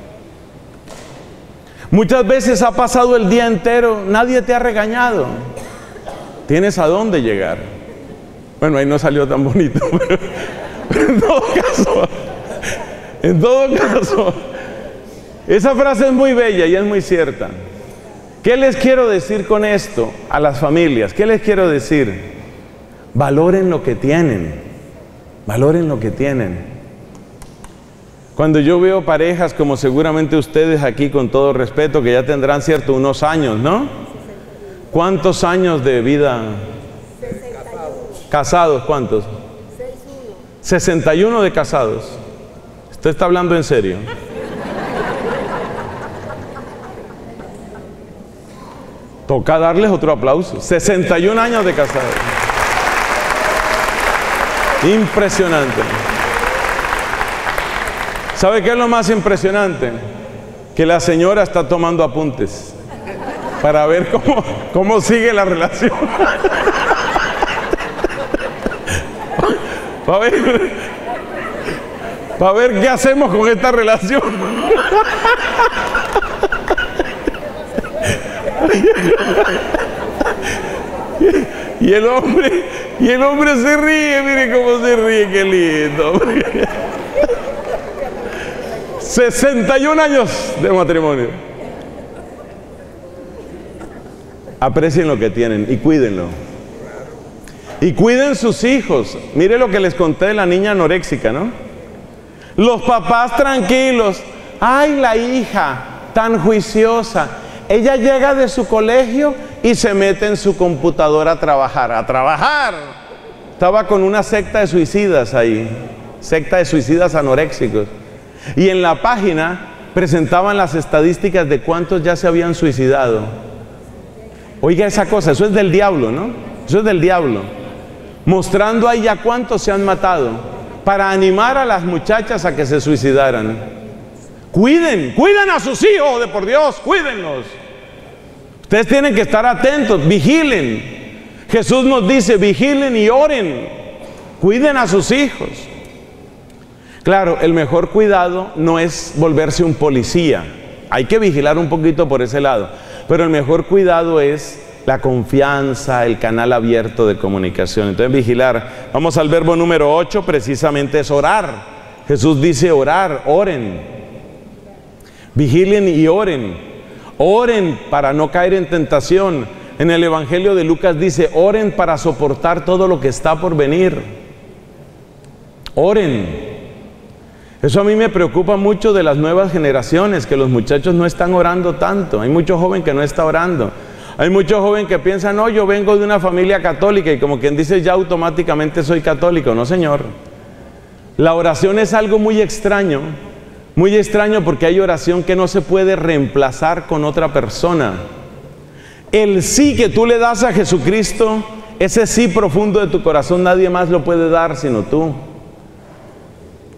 Muchas veces ha pasado el día entero, nadie te ha regañado. Tienes a dónde llegar. Bueno, ahí no salió tan bonito, pero, pero en todo caso, en todo caso, esa frase es muy bella y es muy cierta. ¿Qué les quiero decir con esto a las familias? ¿Qué les quiero decir? Valoren lo que tienen. Valoren lo que tienen. Cuando yo veo parejas como seguramente ustedes aquí, con todo respeto, que ya tendrán cierto unos años, ¿no? ¿Cuántos años de vida? ¿Casados cuántos? sesenta y uno de casados. ¿Usted está hablando en serio? Toca darles otro aplauso. sesenta y un años de casados. Impresionante. ¿Sabe qué es lo más impresionante? Que la señora está tomando apuntes para ver cómo, cómo sigue la relación. Para ver, para ver qué hacemos con esta relación. Y el hombre, y el hombre se ríe, mire cómo se ríe, qué lindo. sesenta y un años de matrimonio. Aprecien lo que tienen y cuídenlo. Y cuiden sus hijos. Mire lo que les conté de la niña anoréxica, ¿no? Los papás tranquilos. Ay, la hija tan juiciosa. Ella llega de su colegio y se mete en su computadora a trabajar. ¡A trabajar! Estaba con una secta de suicidas ahí. Secta de suicidas anoréxicos. Y en la página presentaban las estadísticas de cuántos ya se habían suicidado. Oiga esa cosa, eso es del diablo, ¿no? Eso es del diablo. Mostrando ahí ya cuántos se han matado, para animar a las muchachas a que se suicidaran. Cuiden, cuiden a sus hijos, de por Dios, cuídenlos. Ustedes tienen que estar atentos, vigilen. Jesús nos dice, vigilen y oren. Cuiden a sus hijos. Claro, el mejor cuidado no es volverse un policía. Hay que vigilar un poquito por ese lado. Pero el mejor cuidado es la confianza, el canal abierto de comunicación. Entonces, vigilar. Vamos al verbo número ocho, precisamente es orar. Jesús dice orar, oren. Vigilen y oren. Oren para no caer en tentación. En el Evangelio de Lucas dice, oren para soportar todo lo que está por venir. Oren. Eso a mí me preocupa mucho de las nuevas generaciones, que los muchachos no están orando tanto. Hay mucho joven que no está orando. Hay mucho joven que piensa, no, yo vengo de una familia católica, y como quien dice, ya automáticamente soy católico. No, señor. La oración es algo muy extraño, muy extraño, porque hay oración que no se puede reemplazar con otra persona. El sí que tú le das a Jesucristo, ese sí profundo de tu corazón, nadie más lo puede dar sino tú.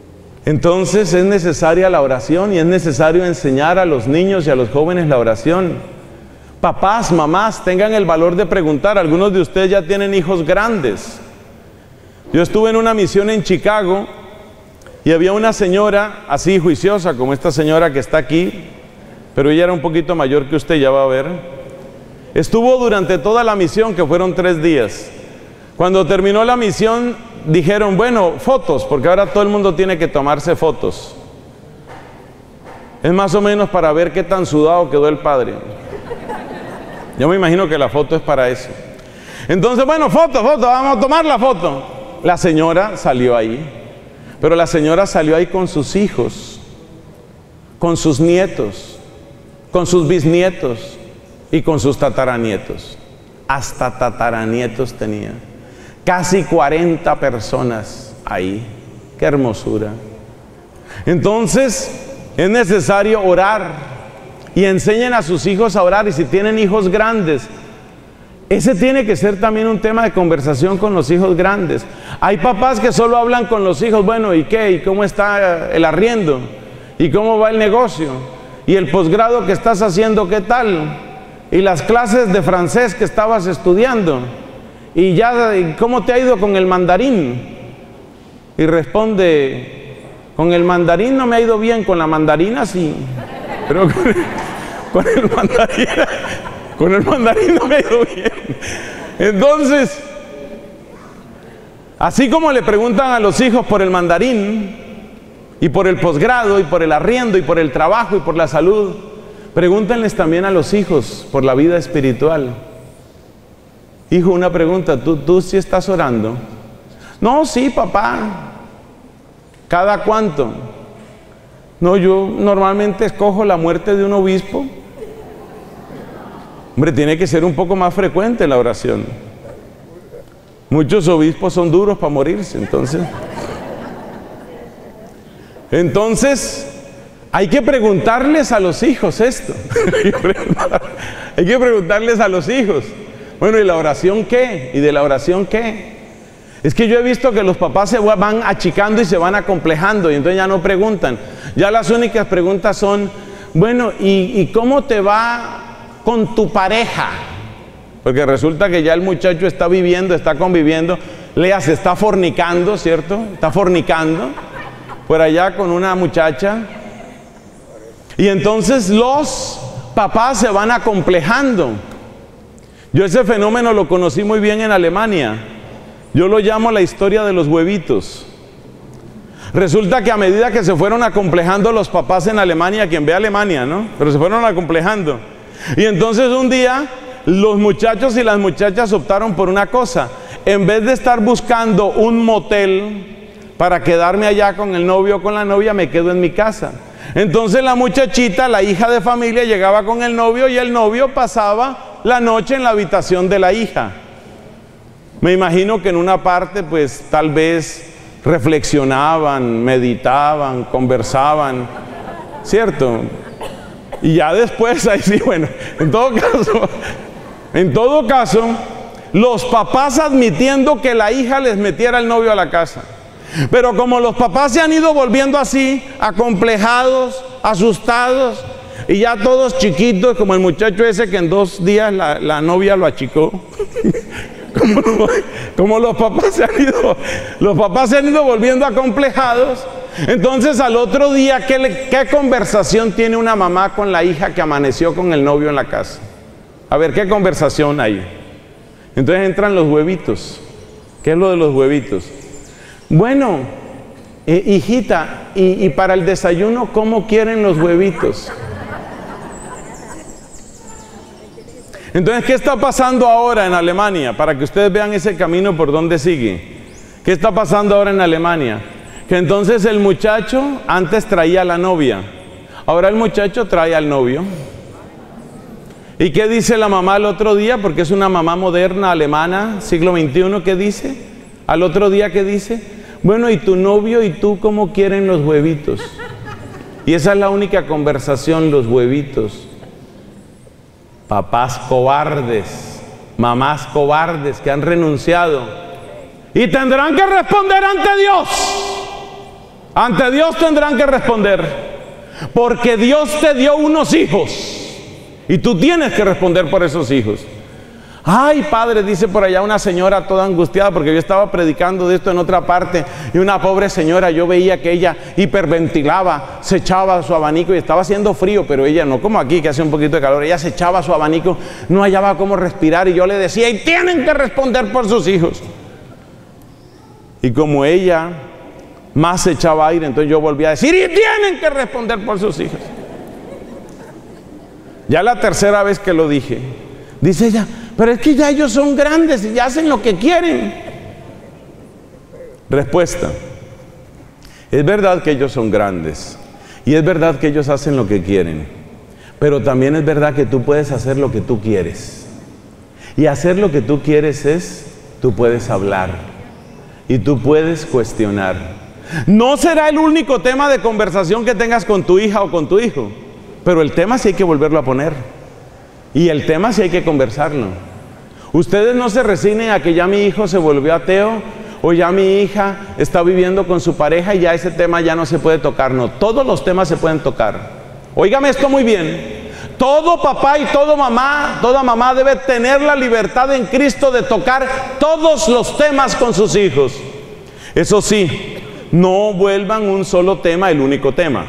Entonces es necesaria la oración y es necesario enseñar a los niños y a los jóvenes la oración. Papás, mamás, tengan el valor de preguntar. Algunos de ustedes ya tienen hijos grandes. Yo estuve en una misión en Chicago y había una señora así juiciosa como esta señora que está aquí, pero ella era un poquito mayor que usted, ya va a ver. Estuvo durante toda la misión, que fueron tres días. Cuando terminó la misión, dijeron, bueno, fotos, porque ahora todo el mundo tiene que tomarse fotos. Es más o menos para ver qué tan sudado quedó el padre. Yo me imagino que la foto es para eso. Entonces, bueno, foto, foto, vamos a tomar la foto. La señora salió ahí, pero la señora salió ahí con sus hijos, con sus nietos, con sus bisnietos y con sus tataranietos. Hasta tataranietos tenía. Casi cuarenta personas ahí. ¡Qué hermosura! Entonces, es necesario orar y enseñen a sus hijos a orar. Y si tienen hijos grandes, ese tiene que ser también un tema de conversación con los hijos grandes. Hay papás que solo hablan con los hijos, bueno, ¿y qué? ¿Y cómo está el arriendo? ¿Y cómo va el negocio? ¿Y el posgrado que estás haciendo, qué tal? ¿Y las clases de francés que estabas estudiando? ¿Y ya cómo te ha ido con el mandarín? Y responde, con el mandarín no me ha ido bien, con la mandarina sí, pero con el, con el mandarín, con el mandarín no me ha ido bien. Entonces, así como le preguntan a los hijos por el mandarín, y por el posgrado, y por el arriendo, y por el trabajo, y por la salud, pregúntenles también a los hijos por la vida espiritual. Hijo, una pregunta, ¿tú, tú sí estás orando? No, sí, papá. ¿Cada cuánto? No, yo normalmente escojo la muerte de un obispo. Hombre, tiene que ser un poco más frecuente la oración. Muchos obispos son duros para morirse, entonces. Entonces, hay que preguntarles a los hijos esto. hay, que hay que preguntarles a los hijos. Bueno, ¿y la oración qué? ¿Y de la oración qué? Es que yo he visto que los papás se van achicando y se van acomplejando y entonces ya no preguntan. Ya las únicas preguntas son, bueno, ¿y, y cómo te va con tu pareja? Porque resulta que ya el muchacho está viviendo, está conviviendo, lea, se está fornicando, ¿cierto? Está fornicando por allá con una muchacha. Y entonces los papás se van acomplejando. Yo ese fenómeno lo conocí muy bien en Alemania. Yo lo llamo la historia de los huevitos. Resulta que a medida que se fueron acomplejando los papás en Alemania, quien ve Alemania, ¿no? Pero se fueron acomplejando. Y entonces un día los muchachos y las muchachas optaron por una cosa. En vez de estar buscando un motel para quedarme allá con el novio o con la novia, me quedo en mi casa. Entonces la muchachita, la hija de familia, llegaba con el novio y el novio pasaba la noche en la habitación de la hija. Me imagino que en una parte pues tal vez reflexionaban, meditaban, conversaban, ¿cierto? Y ya después, ahí sí, bueno, en todo caso, en todo caso, los papás admitiendo que la hija les metiera el novio a la casa. Pero como los papás se han ido volviendo así, acomplejados, asustados, y ya todos chiquitos, como el muchacho ese que en dos días la, la novia lo achicó. como, como los papás se han ido, los papás se han ido volviendo acomplejados. Entonces al otro día, ¿qué, le, ¿qué conversación tiene una mamá con la hija que amaneció con el novio en la casa? A ver, ¿qué conversación hay? Entonces entran los huevitos. ¿Qué es lo de los huevitos? Bueno, eh, hijita, y, y para el desayuno, ¿cómo quieren los huevitos? Entonces, ¿qué está pasando ahora en Alemania? Para que ustedes vean ese camino por donde sigue. ¿Qué está pasando ahora en Alemania? Que entonces el muchacho antes traía a la novia. Ahora el muchacho trae al novio. ¿Y qué dice la mamá al otro día? Porque es una mamá moderna, alemana, siglo veintiuno, ¿qué dice? Al otro día, ¿qué dice? Bueno, ¿y tu novio y tú cómo quieren los huevitos? Y esa es la única conversación, los huevitos. Papás cobardes, mamás cobardes que han renunciado y tendrán que responder ante Dios. Ante Dios tendrán que responder, porque Dios te dio unos hijos y tú tienes que responder por esos hijos. Ay, padre, dice por allá una señora toda angustiada, porque yo estaba predicando de esto en otra parte, y una pobre señora, yo veía que ella hiperventilaba, se echaba su abanico y estaba haciendo frío, pero ella no como aquí que hace un poquito de calor, ella se echaba su abanico, no hallaba cómo respirar, y yo le decía, y tienen que responder por sus hijos. Y como ella más se echaba aire, entonces yo volvía a decir, y tienen que responder por sus hijos. Ya la tercera vez que lo dije, dice ella, pero es que ya ellos son grandes y ya hacen lo que quieren. Respuesta: es verdad que ellos son grandes y es verdad que ellos hacen lo que quieren, pero también es verdad que tú puedes hacer lo que tú quieres. Y hacer lo que tú quieres es, tú puedes hablar y tú puedes cuestionar. No será el único tema de conversación que tengas con tu hija o con tu hijo, pero el tema sí hay que volverlo a poner. Y el tema sí hay que conversarlo. Ustedes no se resignen a que ya mi hijo se volvió ateo o ya mi hija está viviendo con su pareja y ya ese tema ya no se puede tocar. No, todos los temas se pueden tocar. Óigame esto muy bien. Todo papá y todo mamá, toda mamá debe tener la libertad en Cristo de tocar todos los temas con sus hijos. Eso sí, no vuelvan un solo tema el único tema.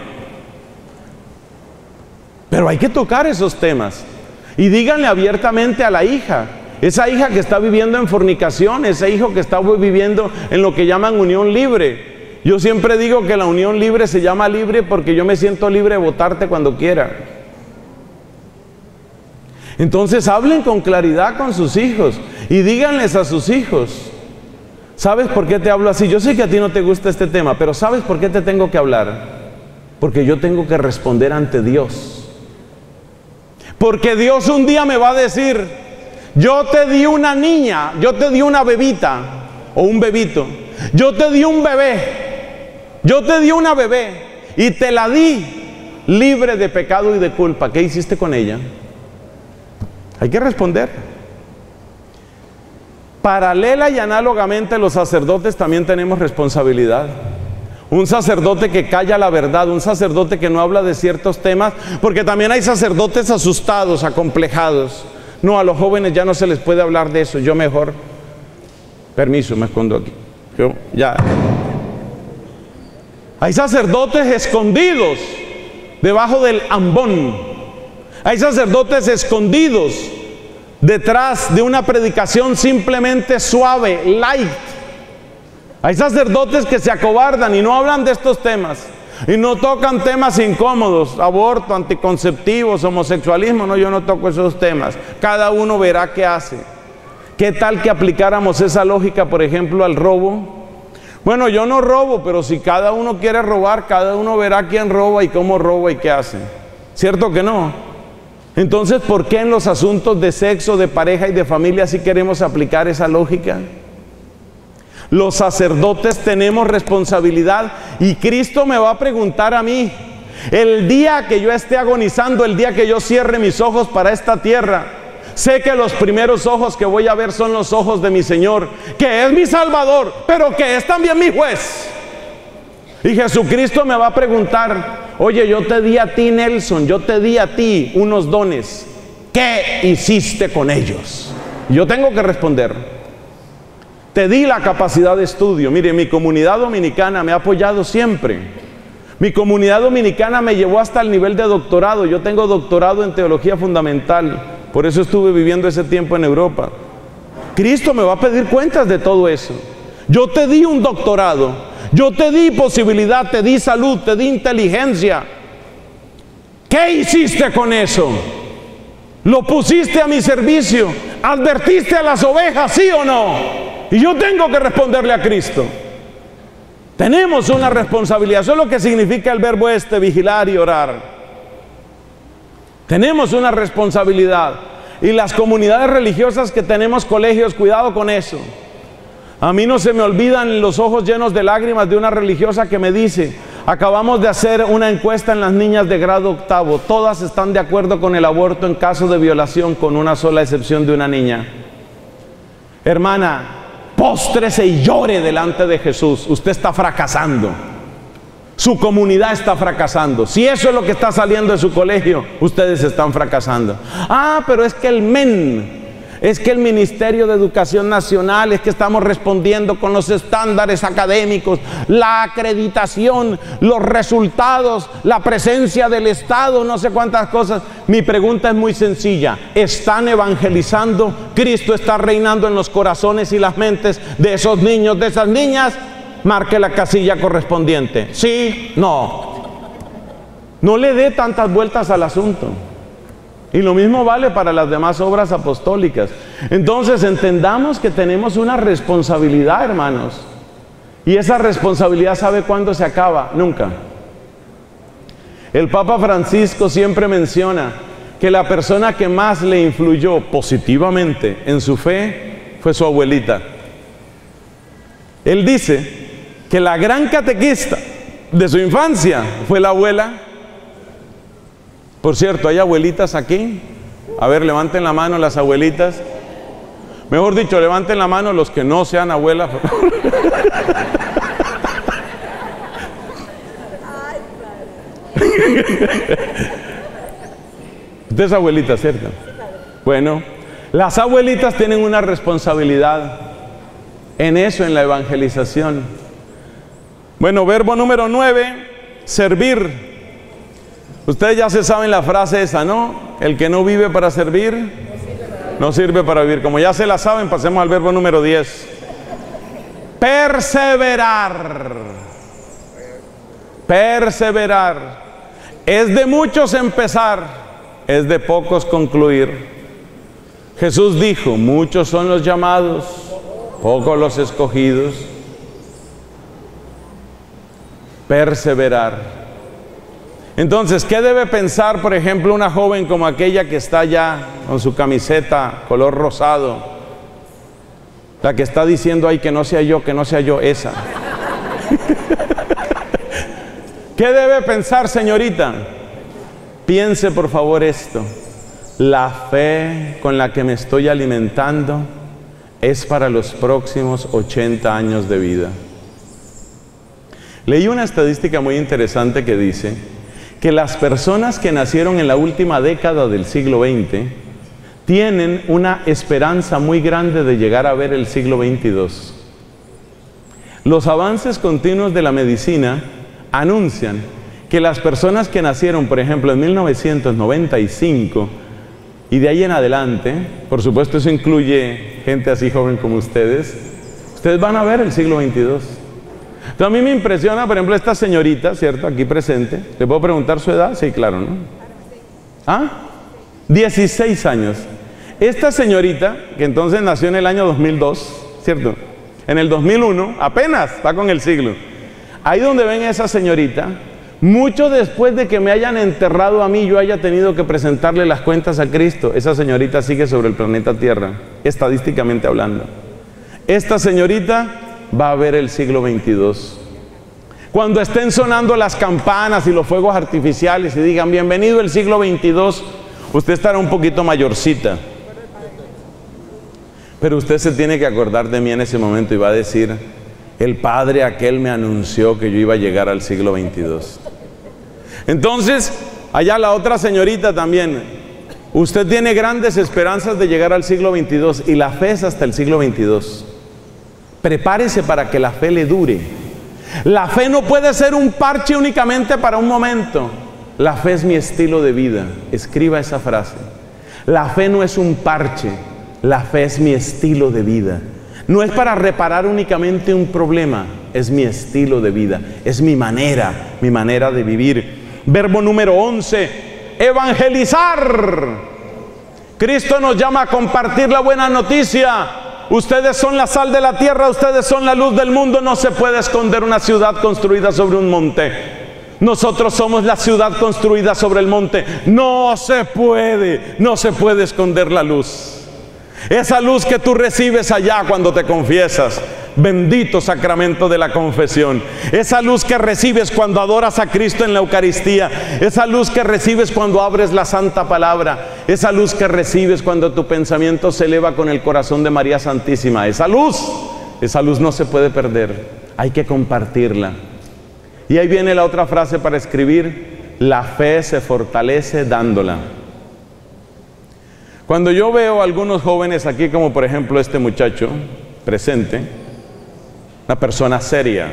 Pero hay que tocar esos temas. Y díganle abiertamente a la hija, esa hija que está viviendo en fornicación, ese hijo que está viviendo en lo que llaman unión libre. Yo siempre digo que la unión libre se llama libre porque yo me siento libre de votarte cuando quiera. Entonces hablen con claridad con sus hijos y díganles a sus hijos, ¿sabes por qué te hablo así? Yo sé que a ti no te gusta este tema, pero ¿sabes por qué te tengo que hablar? Porque yo tengo que responder ante Dios. Porque Dios un día me va a decir, yo te di una niña, yo te di una bebita o un bebito, yo te di un bebé, yo te di una bebé y te la di libre de pecado y de culpa. ¿Qué hiciste con ella? Hay que responder. Paralela y análogamente los sacerdotes también tenemos responsabilidad. Un sacerdote que calla la verdad, un sacerdote que no habla de ciertos temas, porque también hay sacerdotes asustados, acomplejados. No, a los jóvenes ya no se les puede hablar de eso, yo mejor, permiso, me escondo aquí. Yo, ya. Hay sacerdotes escondidos debajo del ambón. Hay sacerdotes escondidos detrás de una predicación simplemente suave, light. Hay sacerdotes que se acobardan y no hablan de estos temas y no tocan temas incómodos, aborto, anticonceptivos, homosexualismo. No, yo no toco esos temas. Cada uno verá qué hace. ¿Qué tal que aplicáramos esa lógica, por ejemplo, al robo? Bueno, yo no robo, pero si cada uno quiere robar, cada uno verá quién roba y cómo roba y qué hace. ¿Cierto que no? Entonces, ¿por qué en los asuntos de sexo, de pareja y de familia sí queremos aplicar esa lógica? Los sacerdotes tenemos responsabilidad y Cristo me va a preguntar a mí, el día que yo esté agonizando, el día que yo cierre mis ojos para esta tierra, sé que los primeros ojos que voy a ver son los ojos de mi Señor, que es mi Salvador, pero que es también mi juez. Y Jesucristo me va a preguntar, oye, yo te di a ti, Nelson, yo te di a ti unos dones, ¿qué hiciste con ellos? Yo tengo que responder. Te di la capacidad de estudio. Mire, mi comunidad dominicana me ha apoyado siempre. Mi comunidad dominicana me llevó hasta el nivel de doctorado. Yo tengo doctorado en teología fundamental. Por eso estuve viviendo ese tiempo en Europa. Cristo me va a pedir cuentas de todo eso. Yo te di un doctorado. Yo te di posibilidad, te di salud, te di inteligencia. ¿Qué hiciste con eso? ¿Lo pusiste a mi servicio? ¿Advertiste a las ovejas, sí o no? Y yo tengo que responderle a Cristo. Tenemos una responsabilidad. Eso es lo que significa el verbo este, vigilar y orar. Tenemos una responsabilidad. Y las comunidades religiosas que tenemos colegios, cuidado con eso. A mí no se me olvidan los ojos llenos de lágrimas de una religiosa que me dice, acabamos de hacer una encuesta en las niñas de grado octavo. Todas están de acuerdo con el aborto en caso de violación, con una sola excepción de una niña. Hermana, póstrese y llore delante de Jesús. Usted está fracasando. Su comunidad está fracasando. Si eso es lo que está saliendo de su colegio, ustedes están fracasando. Ah, pero es que el M E N, es que el Ministerio de Educación Nacional, es que estamos respondiendo con los estándares académicos, la acreditación, los resultados, la presencia del Estado, no sé cuántas cosas. Mi pregunta es muy sencilla: ¿están evangelizando? ¿Cristo está reinando en los corazones y las mentes de esos niños, de esas niñas? Marque la casilla correspondiente. ¿Sí? No. No le dé tantas vueltas al asunto. Y lo mismo vale para las demás obras apostólicas. Entonces entendamos que tenemos una responsabilidad, hermanos. Y esa responsabilidad, ¿sabe cuándo se acaba? Nunca. El Papa Francisco siempre menciona que la persona que más le influyó positivamente en su fe fue su abuelita. Él dice que la gran catequista de su infancia fue la abuela. Por cierto, ¿hay abuelitas aquí? A ver, levanten la mano las abuelitas. Mejor dicho, levanten la mano los que no sean abuelas. Usted es abuelita, ¿cierto? Bueno, las abuelitas tienen una responsabilidad en eso, en la evangelización. Bueno, verbo número nueve, servir. Ustedes ya se saben la frase esa, ¿no? El que no vive para servir, no sirve para vivir. Como ya se la saben, pasemos al verbo número diez. Perseverar. Perseverar. Es de muchos empezar, es de pocos concluir. Jesús dijo: muchos son los llamados, pocos los escogidos. Perseverar. Entonces, ¿qué debe pensar, por ejemplo, una joven como aquella que está ya con su camiseta color rosado? La que está diciendo: ay, que no sea yo, que no sea yo, esa. ¿Qué debe pensar, señorita? Piense por favor esto: la fe con la que me estoy alimentando es para los próximos ochenta años de vida. Leí una estadística muy interesante que dice que las personas que nacieron en la última década del siglo veinte tienen una esperanza muy grande de llegar a ver el siglo veintidós. Los avances continuos de la medicina anuncian que las personas que nacieron, por ejemplo, en mil novecientos noventa y cinco y de ahí en adelante, por supuesto eso incluye gente así joven como ustedes, ustedes van a ver el siglo veintidós. Entonces, a mí me impresiona, por ejemplo, esta señorita, ¿cierto? Aquí presente. ¿Le puedo preguntar su edad? Sí, claro, ¿no? ¿Ah? dieciséis años. Esta señorita, que entonces nació en el año dos mil dos, ¿cierto? En el dos mil uno, apenas va con el siglo. Ahí donde ven a esa señorita, mucho después de que me hayan enterrado a mí, yo haya tenido que presentarle las cuentas a Cristo, esa señorita sigue sobre el planeta Tierra, estadísticamente hablando. Esta señorita va a ver el siglo veintidós. Cuando estén sonando las campanas y los fuegos artificiales y digan: bienvenido el siglo veintidós, usted estará un poquito mayorcita. Pero usted se tiene que acordar de mí en ese momento y va a decir: el padre aquel me anunció que yo iba a llegar al siglo veintidós. Entonces, allá la otra señorita también. Usted tiene grandes esperanzas de llegar al siglo veintidós y la fe es hasta el siglo veintidós. Prepárese para que la fe le dure. La fe no puede ser un parche únicamente para un momento. La fe es mi estilo de vida. Escriba esa frase. La fe no es un parche. La fe es mi estilo de vida. No es para reparar únicamente un problema. Es mi estilo de vida. Es mi manera, mi manera de vivir. Verbo número once. Evangelizar. Cristo nos llama a compartir la buena noticia. Ustedes son la sal de la tierra, ustedes son la luz del mundo. No se puede esconder una ciudad construida sobre un monte. Nosotros somos la ciudad construida sobre el monte. No se puede, no se puede esconder la luz. Esa luz que tú recibes allá cuando te confiesas. Bendito sacramento de la confesión. Esa luz que recibes cuando adoras a Cristo en la Eucaristía. Esa luz que recibes cuando abres la Santa Palabra. Esa luz que recibes cuando tu pensamiento se eleva con el corazón de María Santísima. Esa luz, esa luz no se puede perder. Hay que compartirla. Y ahí viene la otra frase para escribir: la fe se fortalece dándola. Cuando yo veo a algunos jóvenes aquí, como por ejemplo este muchacho presente, una persona seria,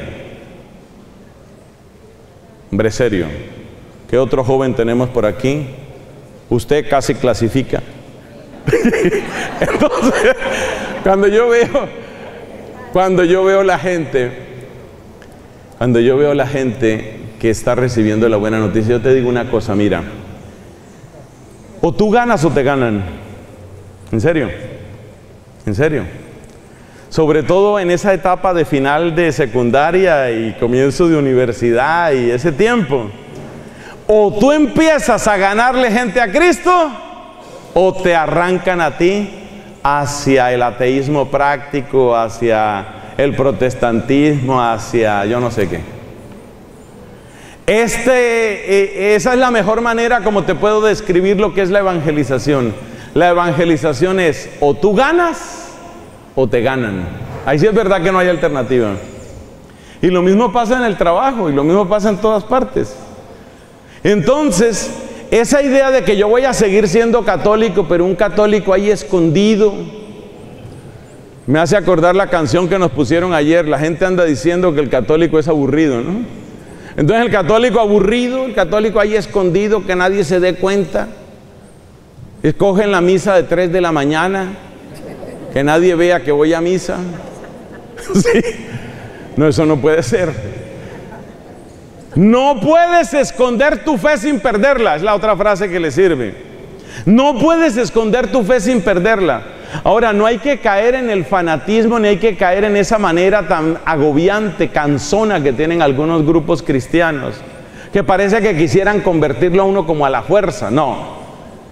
hombre serio. ¿Qué otro joven tenemos por aquí? Usted casi clasifica. Entonces, cuando yo veo, cuando yo veo la gente, cuando yo veo la gente que está recibiendo la buena noticia, yo te digo una cosa, mira, o tú ganas o te ganan. ¿En serio? ¿En serio? Sobre todo en esa etapa de final de secundaria y comienzo de universidad y ese tiempo. O tú empiezas a ganarle gente a Cristo, o te arrancan a ti hacia el ateísmo práctico, hacia el protestantismo, hacia yo no sé qué. Este, eh, esa es la mejor manera como te puedo describir lo que es la evangelización. La evangelización es o tú ganas o te ganan. Ahí sí es verdad que no hay alternativa. Y lo mismo pasa en el trabajo, y lo mismo pasa en todas partes. Entonces, esa idea de que yo voy a seguir siendo católico, pero un católico ahí escondido, me hace acordar la canción que nos pusieron ayer. La gente anda diciendo que el católico es aburrido, ¿no? Entonces el católico aburrido, el católico ahí escondido, que nadie se dé cuenta. Escogen la misa de tres de la mañana, que nadie vea que voy a misa. Sí. No, eso no puede ser. No puedes esconder tu fe sin perderla, es la otra frase que le sirve. No puedes esconder tu fe sin perderla. Ahora, no hay que caer en el fanatismo, ni hay que caer en esa manera tan agobiante, cansona que tienen algunos grupos cristianos, que parece que quisieran convertirlo a uno como a la fuerza. No.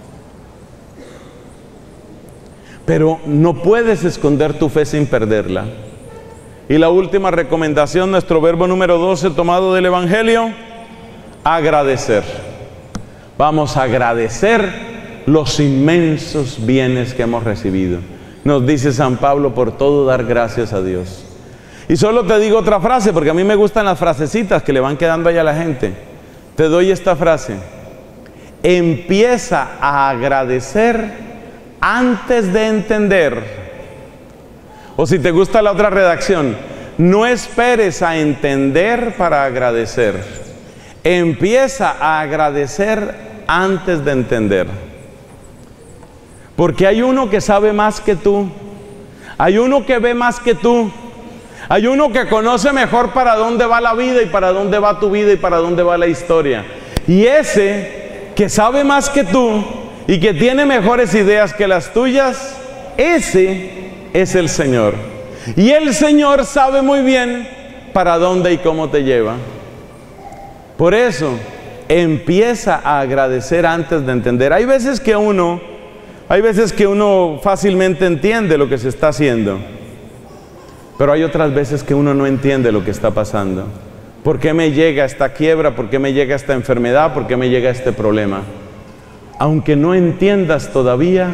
Pero no puedes esconder tu fe sin perderla. Y la última recomendación, nuestro verbo número doce tomado del Evangelio: agradecer. Vamos a agradecer los inmensos bienes que hemos recibido. Nos dice San Pablo: por todo dar gracias a Dios. Y solo te digo otra frase, porque a mí me gustan las frasecitas que le van quedando ahí a la gente. Te doy esta frase: empieza a agradecer antes de entender. O si te gusta la otra redacción: no esperes a entender para agradecer. Empieza a agradecer antes de entender. Porque hay uno que sabe más que tú. Hay uno que ve más que tú. Hay uno que conoce mejor para dónde va la vida y para dónde va tu vida y para dónde va la historia. Y ese que sabe más que tú y que tiene mejores ideas que las tuyas, ese es el Señor. Y el Señor sabe muy bien para dónde y cómo te lleva. Por eso, empieza a agradecer antes de entender. Hay veces que uno, hay veces que uno fácilmente entiende lo que se está haciendo, pero hay otras veces que uno no entiende lo que está pasando. ¿Por qué me llega esta quiebra? ¿Por qué me llega esta enfermedad? ¿Por qué me llega este problema? Aunque no entiendas todavía,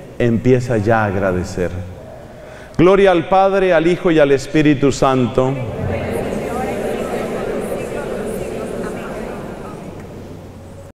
empieza ya a agradecer. Gloria al Padre, al Hijo y al Espíritu Santo.